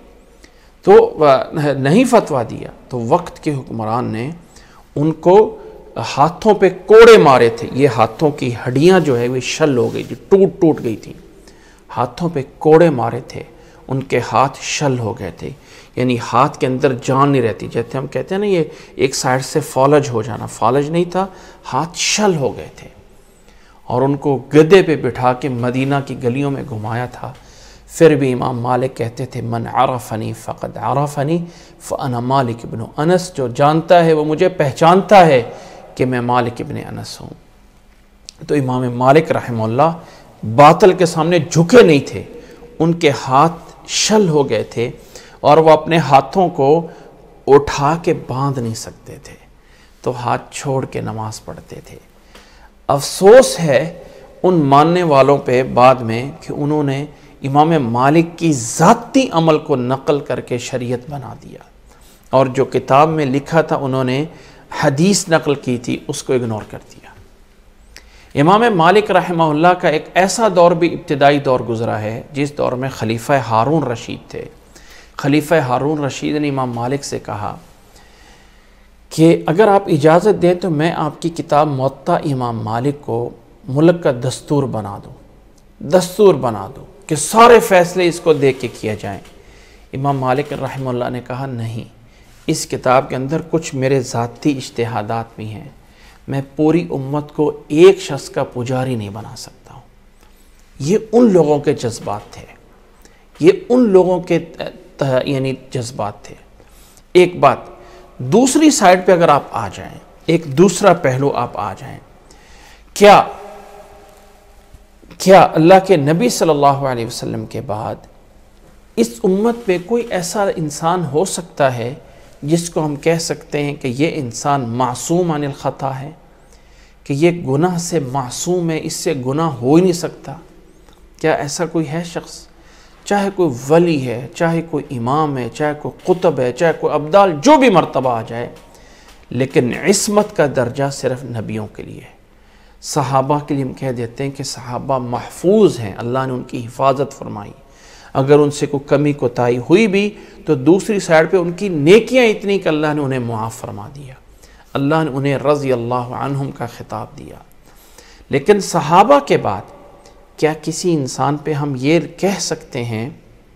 تو نہیں فتویٰ دیا تو وقت کے حکمران نے ان کو ہاتھوں پہ کوڑے مارے تھے۔ یہ ہاتھوں کی ہڈیاں جو ہے وہ شل ہو گئی تھی، ٹوٹ گئی تھی، ہاتھوں پہ کوڑے مارے تھے، ان کے ہاتھ شل ہو گئے تھے، یعنی ہاتھ کے اندر جان نہیں رہتی، جیسے ہم کہتے ہیں نا یہ ایک سائڈ سے فالج ہو جانا، فالج نہیں تھا، ہاتھ شل ہو گئے تھے، اور ان کو گدے پہ بٹھا کے مدینہ کی گلیوں میں گھمایا تھا۔ پھر بھی امام مالک کہتے تھے من عرفنی فقد عرفنی فانا مالک ابن انس، جو جانتا ہے وہ مجھے پہچانتا ہے کہ میں مالک ابن انس ہوں۔ تو امام مالک رحمہ اللہ باطل کے سامنے جھکے نہیں تھے، ان کے ہاتھ شل ہو گئے تھے اور وہ اپنے ہاتھوں کو اٹھا کے باندھ نہیں سکتے تھے، تو ہاتھ چھوڑ کے نماز پڑھتے تھے۔ افسوس ہے ان ماننے والوں پہ بعد میں کہ انہوں نے امام مالک کی ذاتی عمل کو نقل کر کے شریعت بنا دیا، اور جو کتاب میں لکھا تھا انہوں نے حدیث نقل کی تھی اس کو اگنور کر دیا۔ امام مالک رحمہ اللہ کا ایک ایسا دور بھی ابتدائی دور گزرا ہے جس دور میں خلیفہ ہارون رشید تھے۔ خلیفہ ہارون رشید نے امام مالک سے کہا کہ اگر آپ اجازت دیں تو میں آپ کی کتاب موطا امام مالک کو ملک کا دستور بنا دوں کہ سارے فیصلے اس کو دیکھ کے کیا جائیں۔ امام مالک رحمہ اللہ نے کہا نہیں، اس کتاب کے اندر کچھ میرے ذاتی اجتہادات بھی ہیں، میں پوری امت کو ایک شخص کا پجاری نہیں بنا سکتا ہوں۔ یہ ان لوگوں کے جذبات تھے، یہ ان لوگوں کے یعنی جذبات تھے۔ ایک بات دوسری سائڈ پہ اگر آپ آ جائیں، ایک دوسرا پہلو آپ آ جائیں، کیا کیا اللہ کے نبی صلی اللہ علیہ وسلم کے بعد اس امت میں کوئی ایسا انسان ہو سکتا ہے جس کو ہم کہہ سکتے ہیں کہ یہ انسان معصوم عن الخطا ہے، کہ یہ گناہ سے معصوم ہے، اس سے گناہ ہو ہی نہیں سکتا؟ کیا ایسا کوئی ہے شخص؟ چاہے کوئی ولی ہے، چاہے کوئی امام ہے، چاہے کوئی قطب ہے، چاہے کوئی ابدال، جو بھی مرتبہ آ جائے، لیکن عصمت کا درجہ صرف نبیوں کے لیے ہے۔ صحابہ کے لیے ہم کہہ دیتے ہیں کہ صحابہ محفوظ ہیں، اللہ نے ان کی حفاظت فرمائی۔ اگر ان سے کوئی کمی کوتاہی ہوئی بھی تو دوسری سائڈ پہ ان کی نیکیاں اتنی کہ اللہ نے انہیں معاف فرما دیا، اللہ نے انہیں رضی اللہ عنہم کا خطاب دیا۔ لیکن صحابہ کے بعد کیا کسی انسان پہ ہم یہ کہہ سکتے ہیں،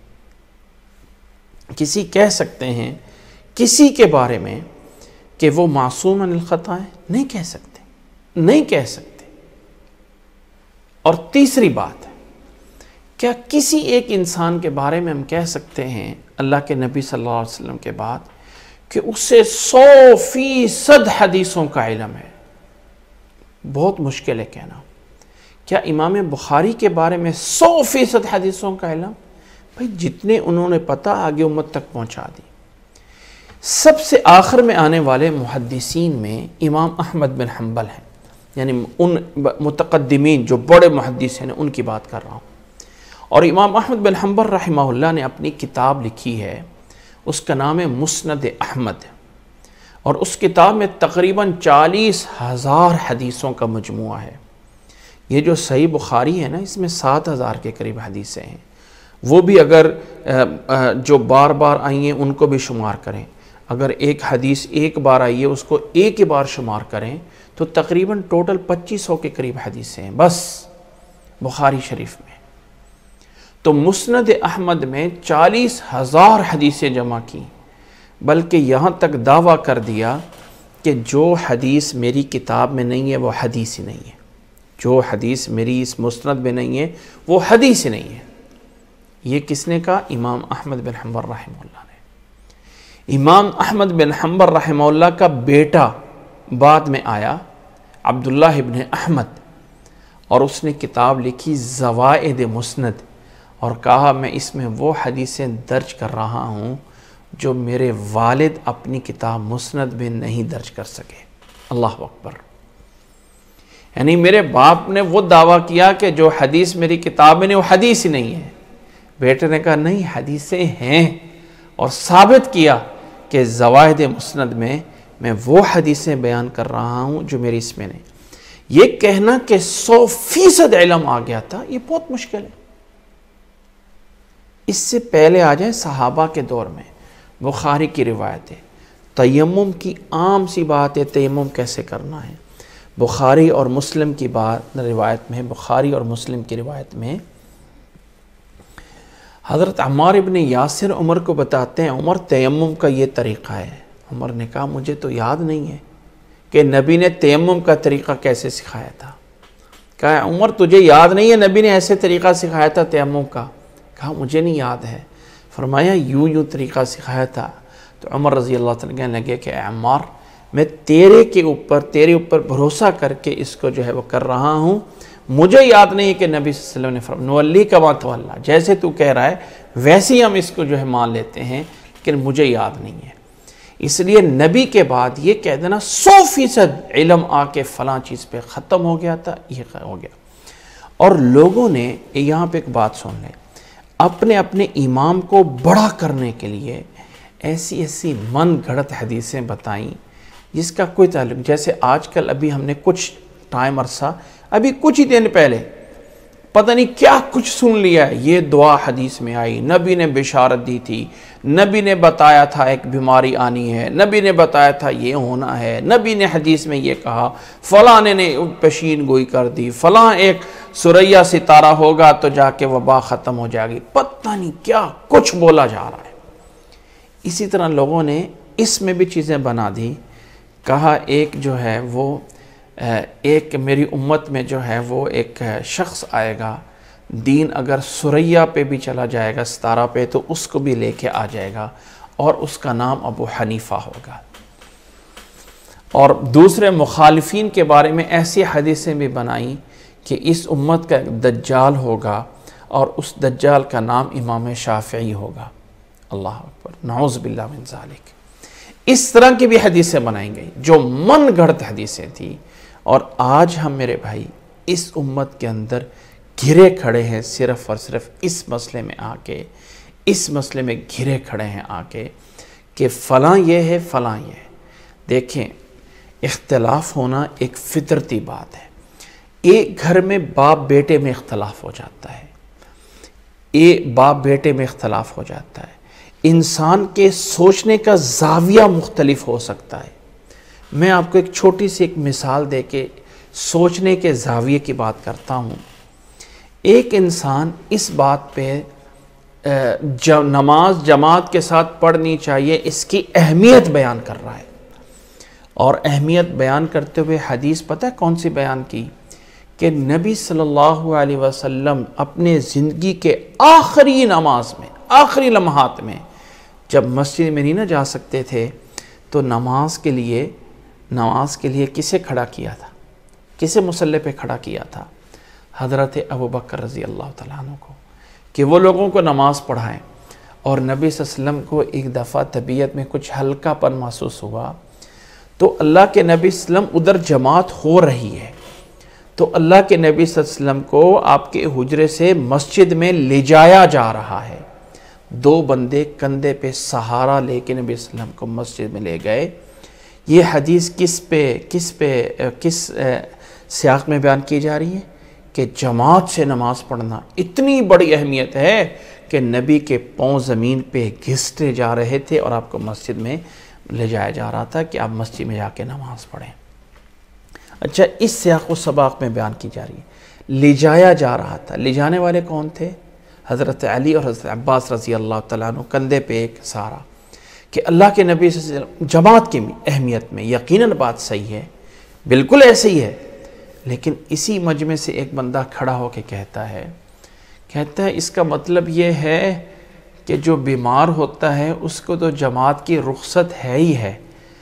کسی کے بارے میں کہ وہ معصوم عن الخطا ہے؟ نہیں کہہ سکتے۔ اور تیسری بات ہے، کیا کسی ایک انسان کے بارے میں ہم کہہ سکتے ہیں اللہ کے نبی صلی اللہ علیہ وسلم کے بعد کہ اسے 100% حدیثوں کا علم ہے؟ بہت مشکل ہے کہنا۔ کیا امام بخاری کے بارے میں 100% حدیثوں کا علم؟ بھائی جتنے انہوں نے پتہ آگے امت تک پہنچا دی۔ سب سے آخر میں آنے والے محدثین میں امام احمد بن حنبل ہیں، یعنی ان متقدمین جو بڑے محدث ہیں ان کی بات کر رہا ہوں۔ اور امام احمد بن حنبل رحمہ اللہ نے اپنی کتاب لکھی ہے، اس کا نام ہے مسند احمد، اور اس کتاب میں تقریباً 40,000 حدیثوں کا مجموعہ ہے۔ یہ جو صحیح بخاری ہے نا، اس میں 7,000 کے قریب حدیثیں ہیں، وہ بھی اگر جو بار بار آئی ہیں ان کو بھی شمار کریں، اگر ایک حدیث ایک بار آئی ہے اس کو ایک ہی بار شمار کریں تو تقریباً ٹوٹل 2500 کے قریب حدیثیں ہیں بس بخاری شریف میں۔ تو مسند احمد میں 40,000 حدیثیں جمع کی، بلکہ یہاں تک دعویٰ کر دیا کہ جو حدیث میری کتاب میں نہیں ہے وہ حدیث ہی نہیں ہے، جو حدیث میری اس مسند میں نہیں ہے وہ حدیث ہی نہیں ہے۔ یہ کس نے کہا؟ امام احمد بن حنبل رحمہ اللہ نے۔ امام احمد بن حنبل رحمہ اللہ کا بیٹا بعد میں آیا، عبداللہ ابن احمد، اور اس نے کتاب لکھی زوائد مسند، اور کہا میں اس میں وہ حدیثیں درج کر رہا ہوں جو میرے والد اپنی کتاب مسند میں نہیں درج کر سکے۔ اللہ اکبر! یعنی میرے باپ نے وہ دعویٰ کیا کہ جو حدیث میری کتاب میں نہیں وہ حدیث ہی نہیں ہے، بیٹے نے کہا نہیں حدیثیں ہیں، اور ثابت کیا کہ زوائد مسند میں وہ حدیثیں بیان کر رہا ہوں جو میری اس میں نہیں۔ یہ کہنا کہ 100% علم آ گیا تھا، یہ بہت مشکل ہے۔ اس سے پہلے آ جائیں صحابہ کے دور میں، بخاری کی روایت ہے، تیمم کی عام سی بات ہے، تیمم کیسے کرنا ہے۔ بخاری اور مسلم کی روایت میں، بخاری اور مسلم کی روایت میں حضرت عمار ابن یاسر عمر کو بتاتے ہیں، عمر تیمم کا یہ طریقہ ہے۔ عمر نے کہا مجھے تو یاد نہیں ہے کہ نبی نے تیمم کا طریقہ کیسے سکھایا تھا۔ کہا عمر تجھے یاد نہیں ہے نبی نے ایسے طریقہ سکھایا تھا تیمم کا؟ کہا مجھے نہیں یاد ہے۔ فرمایا یوں طریقہ سکھایا تھا۔ تو عمر رضی اللہ تعالیٰ کہنے لگے کہ اے عمار، میں تیرے اوپر بھروسہ کر کے اس کو جو ہے وہ کر رہا ہوں، مجھے یاد نہیں ہے کہ نبی صلی اللہ علیہ وسلم نے فرمایا نولی کما تولی، جیسے تو کہہ رہا ہے ویسے ہی ہم اس کو جو ہے مان لیتے ہیں، لیکن مجھے یاد نہیں ہے۔ اس لیے نبی کے بعد یہ کہہ دینا 100% علم آ کے فلاں چیز پہ ختم ہو گیا تھا، یہ ہو گیا۔ اور لوگوں نے یہاں پہ ایک بات سن لیں، اپنے امام کو بڑا کرنے کے لیے ایسی من گھڑت حدیثیں بتائیں جس کا کوئی تعلق، جیسے آج کل ابھی ہم نے کچھ ٹائم عرصہ، ابھی کچھ ہی دن پہلے پتہ نہیں کیا کچھ سن لیا ہے، یہ دعا حدیث میں آئی، نبی نے بشارت دی تھی، نبی نے بتایا تھا ایک بیماری آنی ہے، نبی نے بتایا تھا یہ ہونا ہے، نبی نے حدیث میں یہ کہا، فلاں نے پیشین گوئی کر دی، فلاں ایک سریا ستارہ ہوگا تو جا کے وبا ختم ہو جائے گی، پتہ نہیں کیا کچھ بولا جا رہا ہے۔ اسی طرح لوگوں نے اس میں بھی چیزیں بنا دی، کہا ایک جو ہے وہ ایک میری امت میں جو ہے وہ ایک شخص آئے گا، دین اگر سریا پہ بھی چلا جائے گا، ستارہ پہ، تو اس کو بھی لے کے آ جائے گا، اور اس کا نام ابو حنیفہ ہوگا۔ اور دوسرے مخالفین کے بارے میں ایسی حدیثیں بھی بنائیں کہ اس امت کا ایک دجال ہوگا اور اس دجال کا نام امام شافعی ہوگا۔ اللہ اکبر، نعوذ باللہ من ذالک۔ اس طرح کی بھی حدیثیں بنائی گئی جو من گھڑت حدیثیں تھیں، اور آج ہم میرے بھائی اس امت کے اندر گھرے کھڑے ہیں صرف اور صرف اس مسئلے میں آ کے، اس مسئلے میں گھرے کھڑے ہیں آ کے کہ فلاں یہ ہے، فلاں یہ ہے۔ دیکھیں، اختلاف ہونا ایک فطرتی بات ہے۔ ایک گھر میں باپ بیٹے میں اختلاف ہو جاتا ہے، ایک باپ بیٹے میں اختلاف ہو جاتا ہے، انسان کے سوچنے کا زاویہ مختلف ہو سکتا ہے۔ میں آپ کو ایک چھوٹی سی ایک مثال دے کے سوچنے کے زاویے کی بات کرتا ہوں۔ ایک انسان اس بات پہ نماز جماعت کے ساتھ پڑھنی چاہیے اس کی اہمیت بیان کر رہا ہے، اور اہمیت بیان کرتے ہوئے حدیث پتہ ہے کون سی بیان کی؟ کہ نبی صلی اللہ علیہ وسلم اپنے زندگی کے آخری نماز میں، آخری لمحات میں، جب مسجد میں نہیں نہ جا سکتے تھے تو نماز کے لیے کسے کھڑا کیا تھا؟ کسے مصلی پہ کھڑا کیا تھا؟ حضرت ابوبکر رضی اللہ تعالیٰ عنہ کو، کہ وہ لوگوں کو نماز پڑھائیں۔ اور نبی صلی اللہ علیہ وسلم کو ایک دفعہ طبیعت میں کچھ ہلکا پن محسوس ہوا، تو اللہ کے نبی صلی اللہ علیہ وسلم ادھر جماعت ہو رہی ہے، تو اللہ کے نبی صلی اللہ علیہ وسلم کو آپ کے حجرے سے مسجد میں لے جایا جا رہا ہے۔ دو بندے کندھے پہ سہارا لے کے نبی صلی اللہ علیہ وسلم کو مسجد میں لے گئے۔ یہ حدیث کس سیاق میں بیان کی جا رہی ہے؟ کہ جماعت سے نماز پڑھنا اتنی بڑی اہمیت ہے کہ نبی کے پاؤں زمین پہ گھستے جا رہے تھے اور آپ کو مسجد میں لے جایا جا رہا تھا کہ آپ مسجد میں جا کے نماز پڑھیں۔ اچھا، اس سیاق و سباق میں بیان کی جا رہی ہے، لے جایا جا رہا تھا۔ لے جانے والے کون تھے؟ حضرت علی اور حضرت عباس رضی اللہ تعالیٰ عنہ، کندھے پہ ایک سہارا۔ کہ اللہ کے نبی صلی اللہ علیہ وسلم جماعت کی اہمیت میں یقیناً بات صحیح ہے، بالکل ایسے ہی ہے، لیکن اسی مجمع سے ایک بندہ کھڑا ہو کے کہتا ہے اس کا مطلب یہ ہے کہ جو بیمار ہوتا ہے اس کو تو جماعت کی رخصت ہے ہی ہے،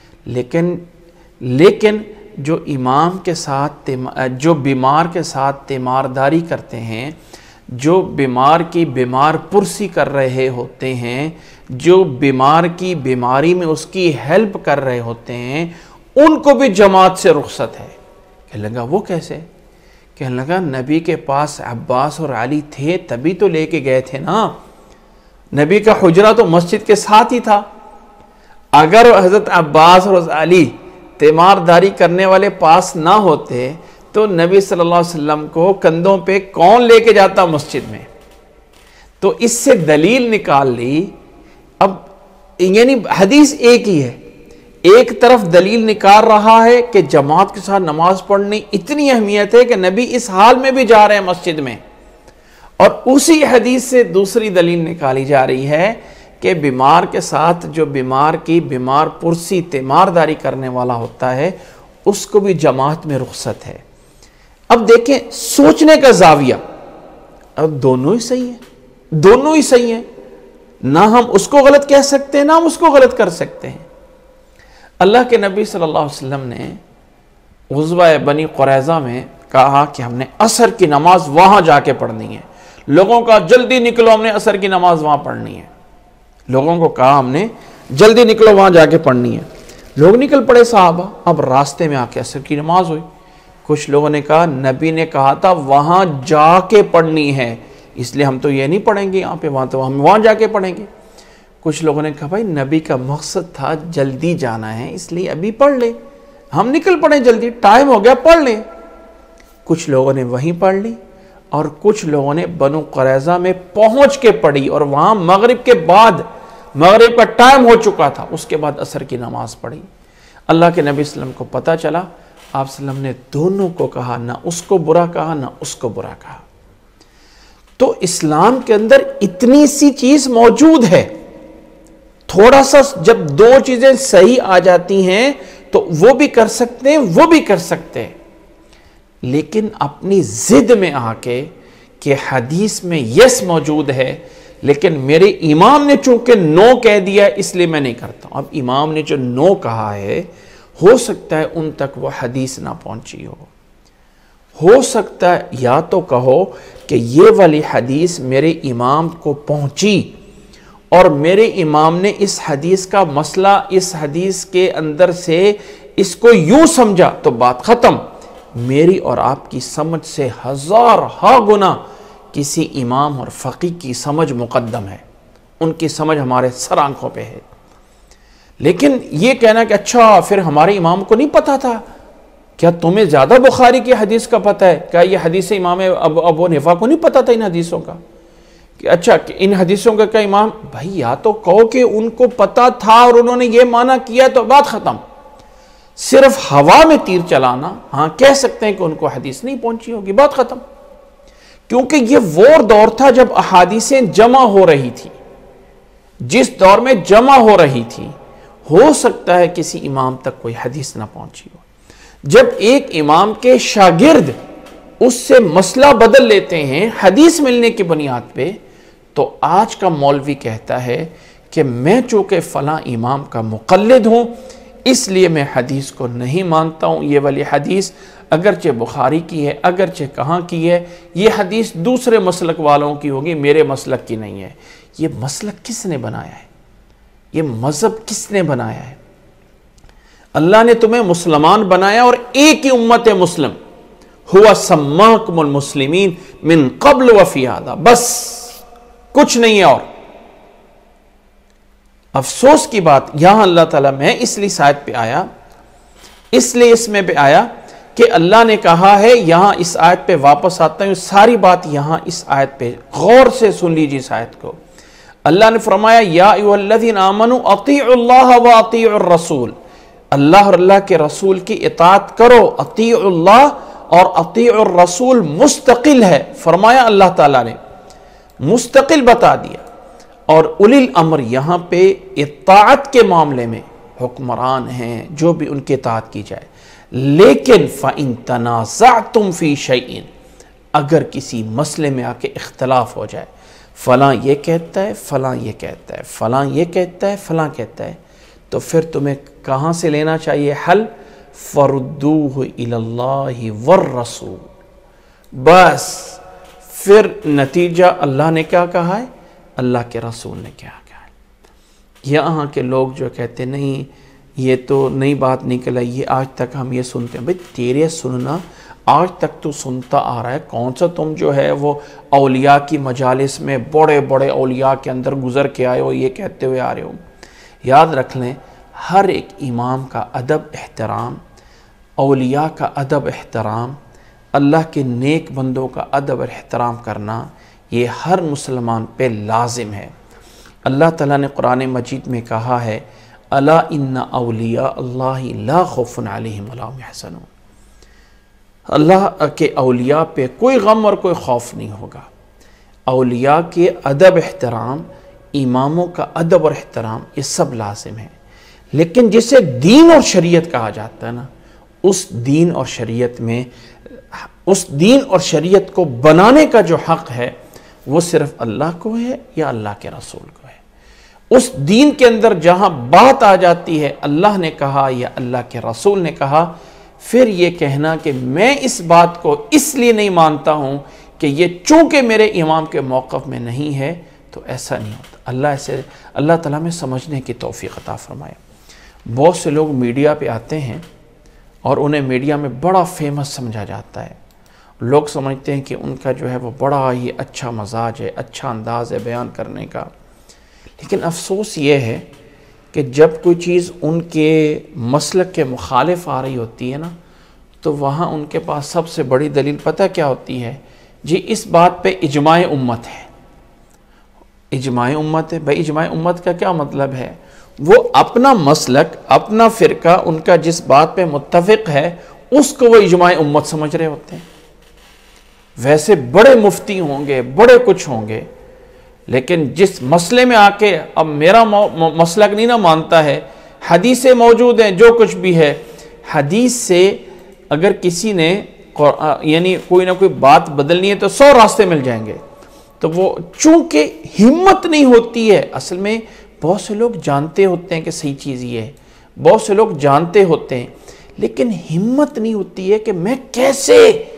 لیکن جو امام کے ساتھ جو بیمار کے ساتھ تیمارداری کرتے ہیں، جو بیمار کی بیمار پرسی کر رہے ہوتے ہیں، جو بیمار کی بیماری میں اس کی ہیلپ کر رہے ہوتے ہیں، ان کو بھی جماعت سے رخصت ہے۔ کہنے لگا وہ کیسے؟ کہنے لگا نبی کے پاس عباس اور علی تھے تبھی تو لے کے گئے تھے نا، نبی کا حجرہ تو مسجد کے ساتھ ہی تھا۔ اگر حضرت عباس اور حضرت علی تیمارداری کرنے والے پاس نہ ہوتے تو نبی صلی اللہ علیہ وسلم کو کندھوں پہ کون لے کے جاتا مسجد میں؟ تو اس سے دلیل نکال لی۔ اب یعنی حدیث ایک ہی ہے، ایک طرف دلیل نکال رہا ہے کہ جماعت کے ساتھ نماز پڑھنے اتنی اہمیت ہے کہ نبی اس حال میں بھی جا رہے ہیں مسجد میں، اور اسی حدیث سے دوسری دلیل نکالی جا رہی ہے کہ بیمار کے ساتھ جو بیمار کی بیمار پرسی تیمارداری کرنے والا ہوتا ہے اس کو بھی جماعت میں رخصت ہے۔ اب دیکھیں سوچنے کا زاویہ، اب دونوں ہی صحیح ہیں، دونوں ہی صحیح ہیں، نہ ہم اس کو غلط کہہ سکتے ہیں نہ ہم اس کو غلط کر سکتے ہیں۔ اللہ کے نبی صلی اللہ علیہ وسلم نے غزوہ بنی قریظہ میں کہا کہ ہم نے عصر کی نماز وہاں جا کے پڑھنی ہے، لوگوں کا جلدی نکلو ہم نے عصر کی نماز وہاں پڑھنی ہے، لوگوں کو کہا ہم نے جلدی نکلو وہاں جا کے پڑھنی ہے۔ لوگ نکل پڑے صحابہ، اب راستے میں آ کے عصر کی نماز ہوئی۔ کچھ لوگوں نے کہا نبی نے کہا تھا وہاں جا کے پڑھنی ہے، اس لیے ہم تو یہ نہیں پڑھیں گے یہاں پہ، وہاں تو ہم وہاں جا کے پڑھیں گے۔ کچھ لوگوں نے کہا بھائی نبی کا مقصد تھا جلدی جانا ہے اس لیے ابھی پڑھ لیں، ہم نکل پڑیں جلدی، ٹائم ہو گیا پڑھ لیں۔ کچھ لوگوں نے وہیں پڑھ لی اور کچھ لوگوں نے بنو قریظہ میں پہنچ کے پڑھی، اور وہاں مغرب کے بعد، مغرب کا ٹائم ہو چکا تھا، اس کے بعد عصر کی نماز پڑھی۔ اللہ کے نبی صلی اللہ علیہ وسلم کو پتہ چلا، آپ صلی اللہ علیہ وسلم نے دونوں کو کہا، نہ اس کو برا کہا نہ اس کو برا کہا۔ تو اسلام کے اندر اتنی سی چیز موجود ہے، تھوڑا سا جب دو چیزیں صحیح آ جاتی ہیں تو وہ بھی کر سکتے ہیں وہ بھی کر سکتے ہیں، لیکن اپنی ضد میں آ کے کہ حدیث میں یس موجود ہے لیکن میرے امام نے چونکہ نو کہہ دیا اس لیے میں نہیں کرتا ہوں۔ اب امام نے جو نو کہا ہے ہو سکتا ہے ان تک وہ حدیث نہ پہنچی ہو، ہو سکتا ہے یا تو کہو کہ یہ والی حدیث میرے امام کو پہنچی اور میرے امام نے اس حدیث کا مسئلہ اس حدیث کے اندر سے اس کو یوں سمجھا تو بات ختم. میری اور آپ کی سمجھ سے ہزارہا گنا کسی امام اور فقیہ کی سمجھ مقدم ہے، ان کی سمجھ ہمارے سر آنکھوں پہ ہے. لیکن یہ کہنا کہ اچھا پھر ہمارے امام کو نہیں پتا تھا، کیا تمہیں زیادہ بخاری کی حدیث کا پتہ ہے؟ کیا یہ حدیث امام ابو حنیفہ کو نہیں پتا تھا ان حدیثوں کا؟ کہ اچھا ان حدیثوں کا کیا امام، بھائی یا تو کہو کہ ان کو پتا تھا اور انہوں نے یہ مانا کیا تو بات ختم. صرف ہوا میں تیر چلانا، ہاں کہہ سکتے ہیں کہ ان کو حدیث نہیں پہنچی ہوگی، بات ختم. کیونکہ یہ وہ دور تھا جب احادیثیں جمع ہو رہی تھی. جس دور میں جمع ہو رہی تھی ہو سکتا ہے کسی امام تک کوئی حدیث نہ پہنچی ہو. جب ایک امام کے شاگرد اس سے مسئلہ بدل لیتے ہیں حدیث ملنے کی بنیاد پہ، تو آج کا مولوی کہتا ہے کہ میں چونکہ فلاں امام کا مقلد ہوں اس لیے میں حدیث کو نہیں مانتا ہوں. یہ والی حدیث اگرچہ بخاری کی ہے، اگرچہ کہاں کی ہے، یہ حدیث دوسرے مسلک والوں کی ہوگی، میرے مسلک کی نہیں ہے. یہ مسلک کس نے بنایا ہے؟ یہ مذہب کس نے بنایا ہے؟ اللہ نے تمہیں مسلمان بنایا اور ایک ہی امت مسلم، ہوا سماکم المسلمین من قبل وفی ھذا، بس کچھ نہیں ہے. اور افسوس کی بات یہاں اللہ تعالیٰ میں اس لیے آیت پہ آیا، اس لیے اس میں پہ آیا کہ اللہ نے کہا ہے، یہاں اس آیت پہ واپس آتا ہوں، ساری بات یہاں اس آیت پہ غور سے سن لیجیے. اس آیت کو اللہ نے فرمایا یا ایھا الذین آمنوا اطیعوا اللہ واطیعوا الرسول، اللہ اور اللہ کے رسول کی اطاعت کرو. اطیعوا اللہ اور اطیعوا الرسول مستقل ہے، فرمایا اللہ تعالیٰ نے مستقل بتا دیا. اور اولی الامر یہاں پہ اطاعت کے معاملے میں حکمران ہیں جو بھی ان کی اطاعت کی جائے. لیکن فَإِن تَنَازَعْتُمْ فِي شَيْءٍ، اگر کسی مسئلے میں آ کے اختلاف ہو جائے، فلاں یہ کہتا ہے، فلاں یہ کہتا ہے، فلاں یہ کہتا ہے، فلاں کہتا ہے، تو پھر تمہیں کہاں سے لینا چاہیے حل؟ فَرُدُّوهُ إِلَى اللَّهِ وَالرَّسُولِ، بس پھر نتیجہ اللہ نے کیا کہا ہے، اللہ کے رسول نے کیا کہا ہے. یہاں کے لوگ جو کہتے نہیں یہ تو نئی بات نکل آئی، یہ آج تک ہم یہ سنتے ہیں. بھئی تیرے سننا آج تک تو سنتا آ رہا ہے، کون سا تم جو ہے وہ اولیاء کی مجالس میں بڑے بڑے اولیاء کے اندر گزر کے آئے ہو یہ کہتے ہوئے آ رہے ہو. یاد رکھ لیں ہر ایک امام کا ادب احترام، اولیاء کا ادب احترام، اللہ کے نیک بندوں کا ادب اور احترام کرنا یہ ہر مسلمان پہ لازم ہے. اللہ تعالیٰ نے قرآن مجید میں کہا ہے الا ان اولیاء اللہ لا خوف علیہم ولا هم یحزنون، اللہ کے اولیاء پہ کوئی غم اور کوئی خوف نہیں ہوگا. اولیاء کے ادب احترام، اماموں کا ادب اور احترام یہ سب لازم ہے. لیکن جسے دین اور شریعت کہا جاتا ہے نا، اس دین اور شریعت میں اس دین اور شریعت کو بنانے کا جو حق ہے وہ صرف اللہ کو ہے یا اللہ کے رسول کو ہے. اس دین کے اندر جہاں بات آ جاتی ہے اللہ نے کہا یا اللہ کے رسول نے کہا، پھر یہ کہنا کہ میں اس بات کو اس لیے نہیں مانتا ہوں کہ یہ چونکہ میرے امام کے موقف میں نہیں ہے، تو ایسا نہیں ہوتا. اللہ تعالیٰ میں سمجھنے کی توفیق عطا فرمائے. بہت سے لوگ میڈیا پہ آتے ہیں اور انہیں میڈیا میں بڑا فیمس سمجھا جاتا ہے. لوگ سمجھتے ہیں کہ ان کا جو ہے وہ بڑا ہی اچھا مزاج ہے، اچھا انداز ہے بیان کرنے کا. لیکن افسوس یہ ہے کہ جب کوئی چیز ان کے مسلک کے مخالف آ رہی ہوتی ہے نا، تو وہاں ان کے پاس سب سے بڑی دلیل پتہ کیا ہوتی ہے؟ جی اس بات پہ اجماع امت ہے. اجماع امت ہے. بھائی اجماع امت کا کیا مطلب ہے؟ وہ اپنا مسلک، اپنا فرقہ ان کا جس بات پہ متفق ہے اس کو وہ اجماع امت سمجھ رہے ہوتے ہیں. ویسے بڑے مفتی ہوں گے، بڑے کچھ ہوں گے، لیکن جس مسئلے میں آ کے اب میرا مسلک نہیں نہ مانتا ہے، حدیثیں موجود ہیں جو کچھ بھی ہے، حدیث سے اگر کسی نے یعنی کوئی نہ کوئی بات بدلنی ہے تو 100 راستے مل جائیں گے. تو وہ چونکہ ہمت نہیں ہوتی ہے، اصل میں بہت سے لوگ جانتے ہوتے ہیں کہ صحیح چیز یہ ہے، بہت سے لوگ جانتے ہوتے ہیں، لیکن ہمت نہیں ہوتی ہے کہ میں کیسے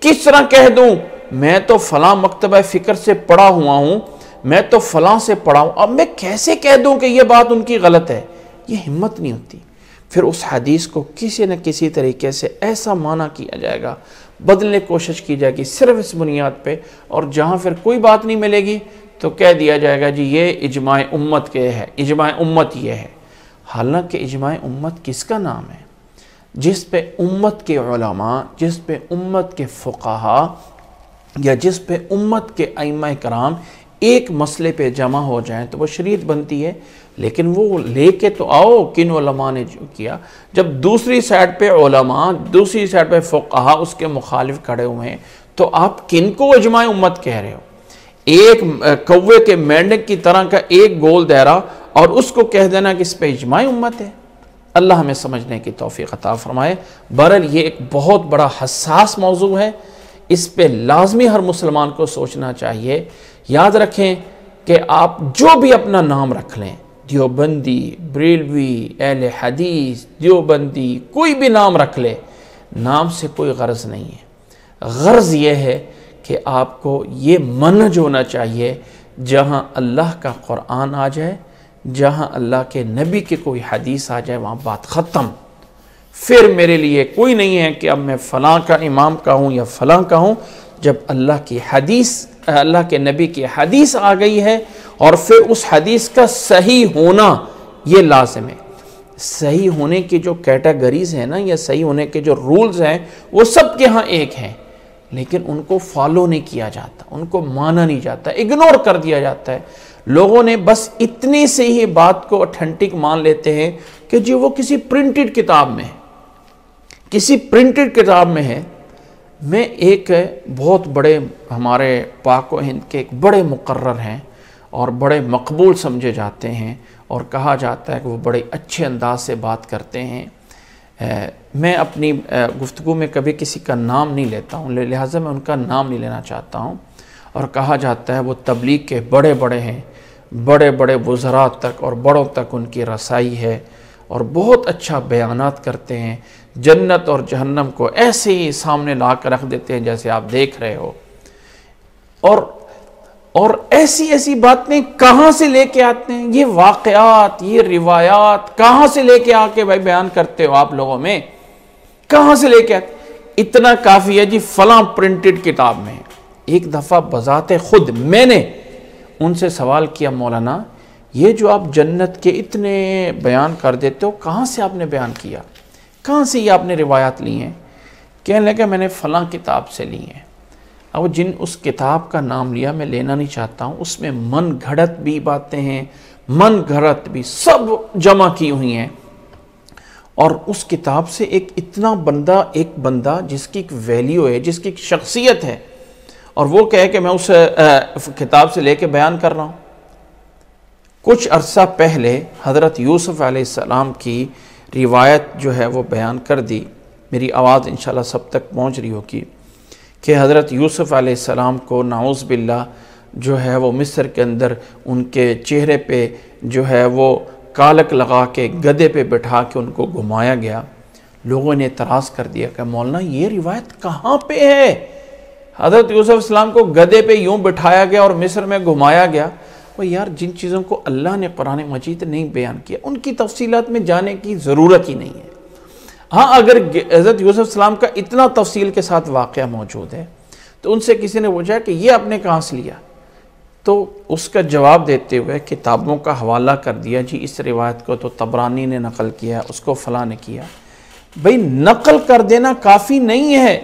کس طرح کہہ دوں میں تو فلاں مکتبہ فکر سے پڑھا ہوا ہوں، میں تو فلاں سے پڑھا ہوں، اب میں کیسے کہہ دوں کہ یہ بات ان کی غلط ہے؟ یہ ہمت نہیں ہوتی۔ پھر اس حدیث کو کسی نہ کسی طریقے سے ایسا معنی کیا جائے گا، بدلنے کی کوشش کی جائے گی صرف اس بنیاد پہ، اور جہاں پھر کوئی بات نہیں ملے گی تو کہہ دیا جائے گا جی یہ اجماع امت کے ہے، اجماع امت یہ ہے۔ حالانکہ اجماع امت کس کا نام ہے؟ جس پہ امت کے علماء، جس پہ امت کے فقہا، یا جس پہ امت کے ائمہ کرام ایک مسئلے پہ جمع ہو جائیں تو وہ شریعت بنتی ہے۔ لیکن وہ لے کے تو آؤ کن علماء نے جو کیا۔ جب دوسری سائڈ پہ علماء، دوسری سائڈ پہ فقہا اس کے مخالف کھڑے ہوئے ہیں تو آپ کن کو اجماع امت کہہ رہے ہو؟ ایک کوے کے مینڈک کی طرح کا ایک گول دائرہ، اور اس کو کہہ دینا کہ اس پہ اجماع امت ہے۔ اللہ ہمیں سمجھنے کی توفیق عطا فرمائے۔ بہرحال یہ ایک بہت بڑا حساس موضوع ہے، اس پہ لازمی ہر مسلمان کو سوچنا چاہیے۔ یاد رکھیں کہ آپ جو بھی اپنا نام رکھ لیں، دیوبندی، بریلوی، اہل حدیث، دیوبندی، کوئی بھی نام رکھ لے، نام سے کوئی غرض نہیں ہے۔ غرض یہ ہے کہ آپ کو یہ منہج ہونا چاہیے، جہاں اللہ کا قرآن آ جائے، جہاں اللہ کے نبی کی کوئی حدیث آ جائے، وہاں بات ختم۔ پھر میرے لیے کوئی نہیں ہے کہ اب میں فلاں کا امام کا ہوں یا فلاں کا ہوں۔ جب اللہ کی حدیث، اللہ کے نبی کی حدیث آ گئی ہے، اور پھر اس حدیث کا صحیح ہونا یہ لازم ہے۔ صحیح ہونے کی جو کیٹیگریز ہیں نا، یا صحیح ہونے کے جو رولز ہیں، وہ سب کے ہاں ایک ہیں، لیکن ان کو فالو نہیں کیا جاتا، ان کو مانا نہیں جاتا، اگنور کر دیا جاتا ہے۔ لوگوں نے بس اتنی سے ہی بات کو اوتھینٹک مان لیتے ہیں کہ جی وہ کسی پرنٹڈ کتاب میں ہے، کسی پرنٹڈ کتاب میں ہے۔ میں ایک بہت بڑے ہمارے پاک و ہند کے ایک بڑے مقرر ہیں اور بڑے مقبول سمجھے جاتے ہیں، اور کہا جاتا ہے کہ وہ بڑے اچھے انداز سے بات کرتے ہیں۔ میں اپنی گفتگو میں کبھی کسی کا نام نہیں لیتا ہوں، لہٰذا میں ان کا نام نہیں لینا چاہتا ہوں، اور کہا جاتا ہے وہ تبلیغ کے بڑے بڑے ہیں، بڑے بڑے وزراء تک اور بڑوں تک ان کی رسائی ہے، اور بہت اچھا بیانات کرتے ہیں، جنت اور جہنم کو ایسے ہی سامنے لا کر رکھ دیتے ہیں جیسے آپ دیکھ رہے ہو۔ اور ایسی ایسی باتیں کہاں سے لے کے آتے ہیں؟ یہ واقعات، یہ روایات کہاں سے لے کے آ کے بھائی بیان کرتے ہو آپ لوگوں میں؟ کہاں سے لے کے آتے؟ اتنا کافی ہے جی فلاں پرنٹڈ کتاب میں۔ ایک دفعہ بذات خود میں نے ان سے سوال کیا، مولانا یہ جو آپ جنت کے اتنے بیان کر دیتے ہو، کہاں سے آپ نے بیان کیا؟ کہاں سے یہ آپ نے روایات لی ہیں؟ کہنے لگا میں نے فلاں کتاب سے لی ہیں۔ اب جن اس کتاب کا نام لیا، میں لینا نہیں چاہتا ہوں، اس میں من گھڑت بھی باتیں ہیں، من گھڑت بھی سب جمع کی ہوئی ہیں، اور اس کتاب سے ایک بندہ جس کی ایک ویلیو ہے، جس کی ایک شخصیت ہے، اور وہ کہے کہ میں اس کتاب سے لے کے بیان کر رہا ہوں۔ کچھ عرصہ پہلے حضرت یوسف علیہ السلام کی روایت جو ہے وہ بیان کر دی، میری آواز انشاءاللہ سب تک پہنچ رہی ہوگی، کہ حضرت یوسف علیہ السلام کو نعوذ باللہ جو ہے وہ مصر کے اندر ان کے چہرے پہ جو ہے وہ کالک لگا کے گدے پہ بٹھا کے ان کو گھمایا گیا۔ لوگوں نے اعتراض کر دیا کہ مولانا یہ روایت کہاں پہ ہے؟ حضرت یوسف علیہ السلام کو گدے پہ یوں بٹھایا گیا اور مصر میں گھمایا گیا۔ وہ یار جن چیزوں کو اللہ نے قرآن مجید نہیں بیان کیا ان کی تفصیلات میں جانے کی ضرورت ہی نہیں ہے۔ ہاں اگر حضرت یوسف علیہ السلام کا اتنا تفصیل کے ساتھ واقعہ موجود ہے تو ان سے کسی نے پوچھا کہ یہ آپ نے کہاں سے لیا، تو اس کا جواب دیتے ہوئے کتابوں کا حوالہ کر دیا، جی اس روایت کو تو طبرانی نے نقل کیا، اس کو فلاں نے کیا۔ بھئی نقل کر دینا کافی نہیں ہے،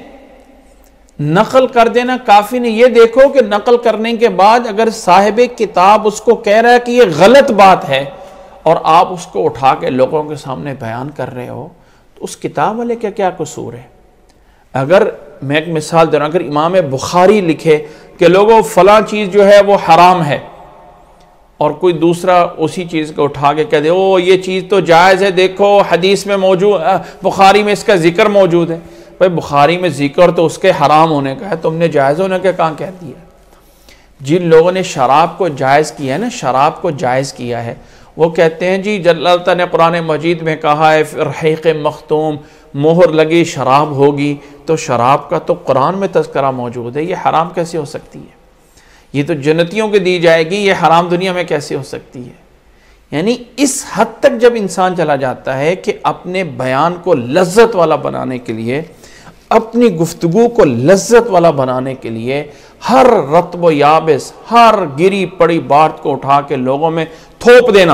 نقل کر دینا کافی نہیں۔ یہ دیکھو کہ نقل کرنے کے بعد اگر صاحب کتاب اس کو کہہ رہا ہے کہ یہ غلط بات ہے، اور آپ اس کو اٹھا کے لوگوں کے سامنے بیان کر رہے ہو، تو اس کتاب والے کا کیا قصور ہے؟ اگر میں ایک مثال دے رہا ہوں، اگر امام بخاری لکھے کہ لوگوں فلاں چیز جو ہے وہ حرام ہے، اور کوئی دوسرا اسی چیز کو اٹھا کے کہہ دے او یہ چیز تو جائز ہے، دیکھو حدیث میں موجود، بخاری میں اس کا ذکر موجود ہے۔ بھائی بخاری میں ذکر تو اس کے حرام ہونے کا ہے، تم نے جائز ہونے کا کہاں کہہ دیا؟ جن لوگوں نے شراب کو جائز کیا ہے نا، شراب کو جائز کیا ہے، وہ کہتے ہیں جی اللہ تعالیٰ نے قرآن مجید میں کہا ہے رحیق مختوم مہر لگی شراب ہوگی، تو شراب کا تو قرآن میں تذکرہ موجود ہے، یہ حرام کیسے ہو سکتی ہے؟ یہ تو جنتیوں کے دی جائے گی، یہ حرام دنیا میں کیسے ہو سکتی ہے؟ یعنی اس حد تک جب انسان چلا جاتا ہے کہ اپنے بیان کو لذت والا بنانے کے لیے، اپنی گفتگو کو لذت والا بنانے کے لیے ہر رطب و یابس، ہر گری پڑی بات کو اٹھا کے لوگوں میں تھوپ دینا،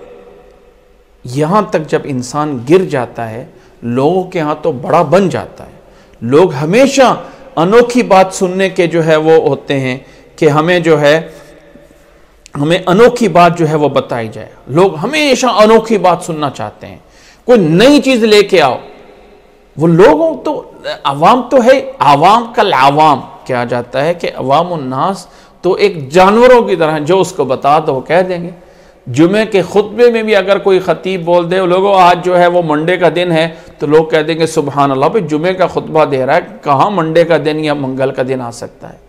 یہاں تک جب انسان گر جاتا ہے لوگوں کے ہاں تو بڑا بن جاتا ہے۔ لوگ ہمیشہ انوکھی بات سننے کے جو ہے وہ ہوتے ہیں کہ ہمیں جو ہے ہمیں انوکھی بات جو ہے وہ بتائی جائے، لوگ ہمیشہ انوکھی بات سننا چاہتے ہیں، کوئی نئی چیز لے کے آؤ۔ وہ لوگوں تو عوام تو ہے، عوام کل عوام کہا جاتا ہے کہ عوام الناس تو ایک جانوروں کی طرح، جو اس کو بتا دو وہ کہہ دیں گے۔ جمعے کے خطبے میں بھی اگر کوئی خطیب بول دے لوگوں آج جو ہے وہ منڈے کا دن ہے، تو لوگ کہہ دیں گے سبحان اللہ، بھئی جمعے کا خطبہ دے رہا ہے، کہاں منڈے کا دن یا منگل کا دن آ سکتا ہے؟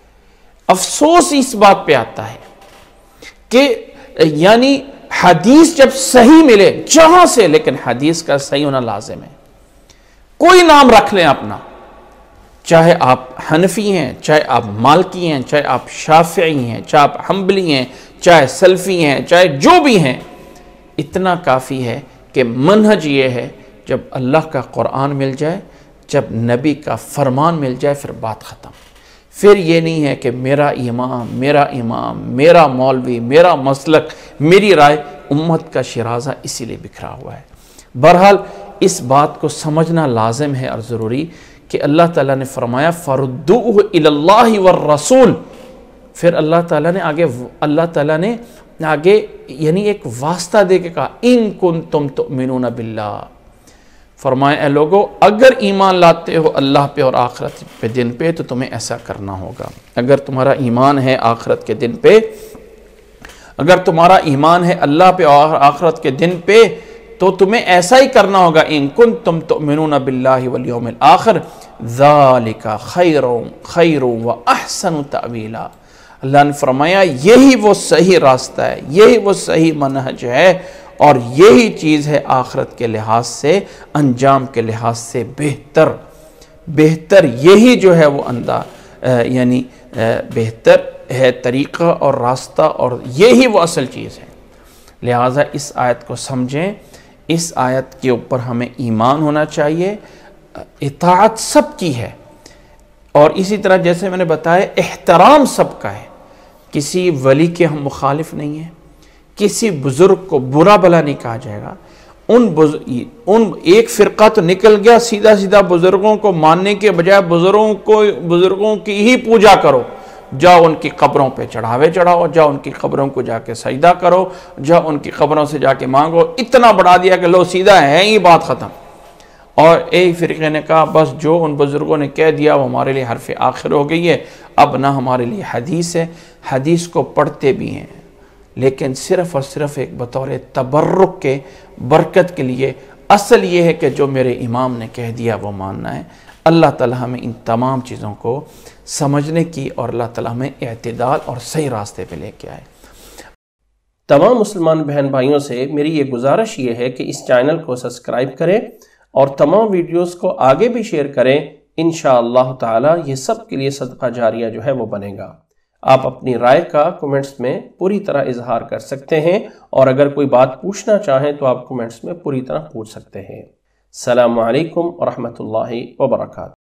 افسوس اس بات پہ آتا ہے کہ یعنی حدیث جب صحیح ملے جہاں سے، لیکن حدیث کا صحیح ہونا لازم ہے۔ کوئی نام رکھ لیں اپنا، چاہے آپ حنفی ہیں، چاہے آپ مالکی ہیں، چاہے آپ شافعی ہیں، چاہے آپ حنبلی ہیں، چاہے سلفی ہیں، چاہے جو بھی ہیں، اتنا کافی ہے کہ منہج یہ ہے جب اللہ کا قرآن مل جائے، جب نبی کا فرمان مل جائے، پھر بات ختم۔ پھر یہ نہیں ہے کہ میرا امام، میرا مولوی، میرا مسلک، میری رائے، امت کا شرازہ اسی لیے بکھرا ہوا ہے۔ بہرحال اس بات کو سمجھنا لازم ہے اور ضروری کہ اللہ تعالیٰ نے فرمایا فَرُدُّوهُ إِلَى اللَّهِ وَالرَّسُولِ، پھر اللہ تعالیٰ نے آگے یعنی ایک واسطہ دے کے کہا اِن كُنتُمْ تُؤْمِنُونَ بِاللَّهِ، فرمایا اے لوگو اگر ایمان لاتے ہو اللہ پہ اور آخرت پہ دن پہ تو تمہیں ایسا کرنا ہوگا۔ اگر تمہارا ایمان ہے آخرت کے دن پہ، اگر تمہارا ایمان ہے اللہ پہ اور آخرت کے دن پہ، تو تمہیں ایسا ہی کرنا ہوگا۔ ان کنتم تؤمنون باللہ والیوم الآخر ذالک خیر واحسن تأویلا، اللہ نے فرمایا یہی وہ صحیح راستہ ہے، یہی وہ صحیح منہج ہے، اور یہی چیز ہے آخرت کے لحاظ سے، انجام کے لحاظ سے بہتر یہی جو ہے وہ یعنی بہتر ہے طریقہ اور راستہ، اور یہی وہ اصل چیز ہے۔ لہٰذا اس آیت کو سمجھیں، اس آیت کے اوپر ہمیں ایمان ہونا چاہیے، اطاعت سب کی ہے، اور اسی طرح جیسے میں نے بتایا احترام سب کا ہے، کسی ولی کے ہم مخالف نہیں ہیں، کسی بزرگ کو برا بھلا نہیں کہا جائے گا۔ ان ایک فرقہ تو نکل گیا سیدھا بزرگوں کو ماننے کے بجائے بزرگوں کی ہی پوجا کرو، جاؤ ان کی قبروں پہ چڑھاوے چڑھاؤ، جاؤ ان کی قبروں کو جا کے سجدہ کرو، جاؤ ان کی قبروں سے جا کے مانگو، اتنا بڑھا دیا کہ لو سیدھا ہے ہی بات ختم۔ اور ایک فرقے نے کہا بس جو ان بزرگوں نے کہہ دیا وہ ہمارے لیے حرف آخر ہو گئی ہے، اب نہ ہمارے لیے حدیث ہے۔ حدیث کو پڑھتے بھی ہیں لیکن صرف اور صرف ایک بطور تبرک کے، برکت کے لیے، اصل یہ ہے کہ جو میرے امام نے کہہ دیا وہ ماننا ہے۔ اللہ تعالی ہمیں ان تمام چیزوں کو سمجھنے کی اور اللہ تعالی ہمیں اعتدال اور صحیح راستے پہ لے کے آئے۔ تمام مسلمان بہن بھائیوں سے میری یہ گزارش یہ ہے کہ اس چینل کو سبسکرائب کریں اور تمام ویڈیوز کو آگے بھی شیئر کریں، انشاءاللہ تعالی یہ سب کے لیے صدقہ جاریہ جو ہے وہ بنے گا۔ آپ اپنی رائے کا کومنٹس میں پوری طرح اظہار کر سکتے ہیں، اور اگر کوئی بات پوچھنا چاہیں تو آپ کومنٹس میں پوری طرح پوچھ سکتے ہیں۔ السلام علیکم ورحمۃ اللہ وبرکاتہ۔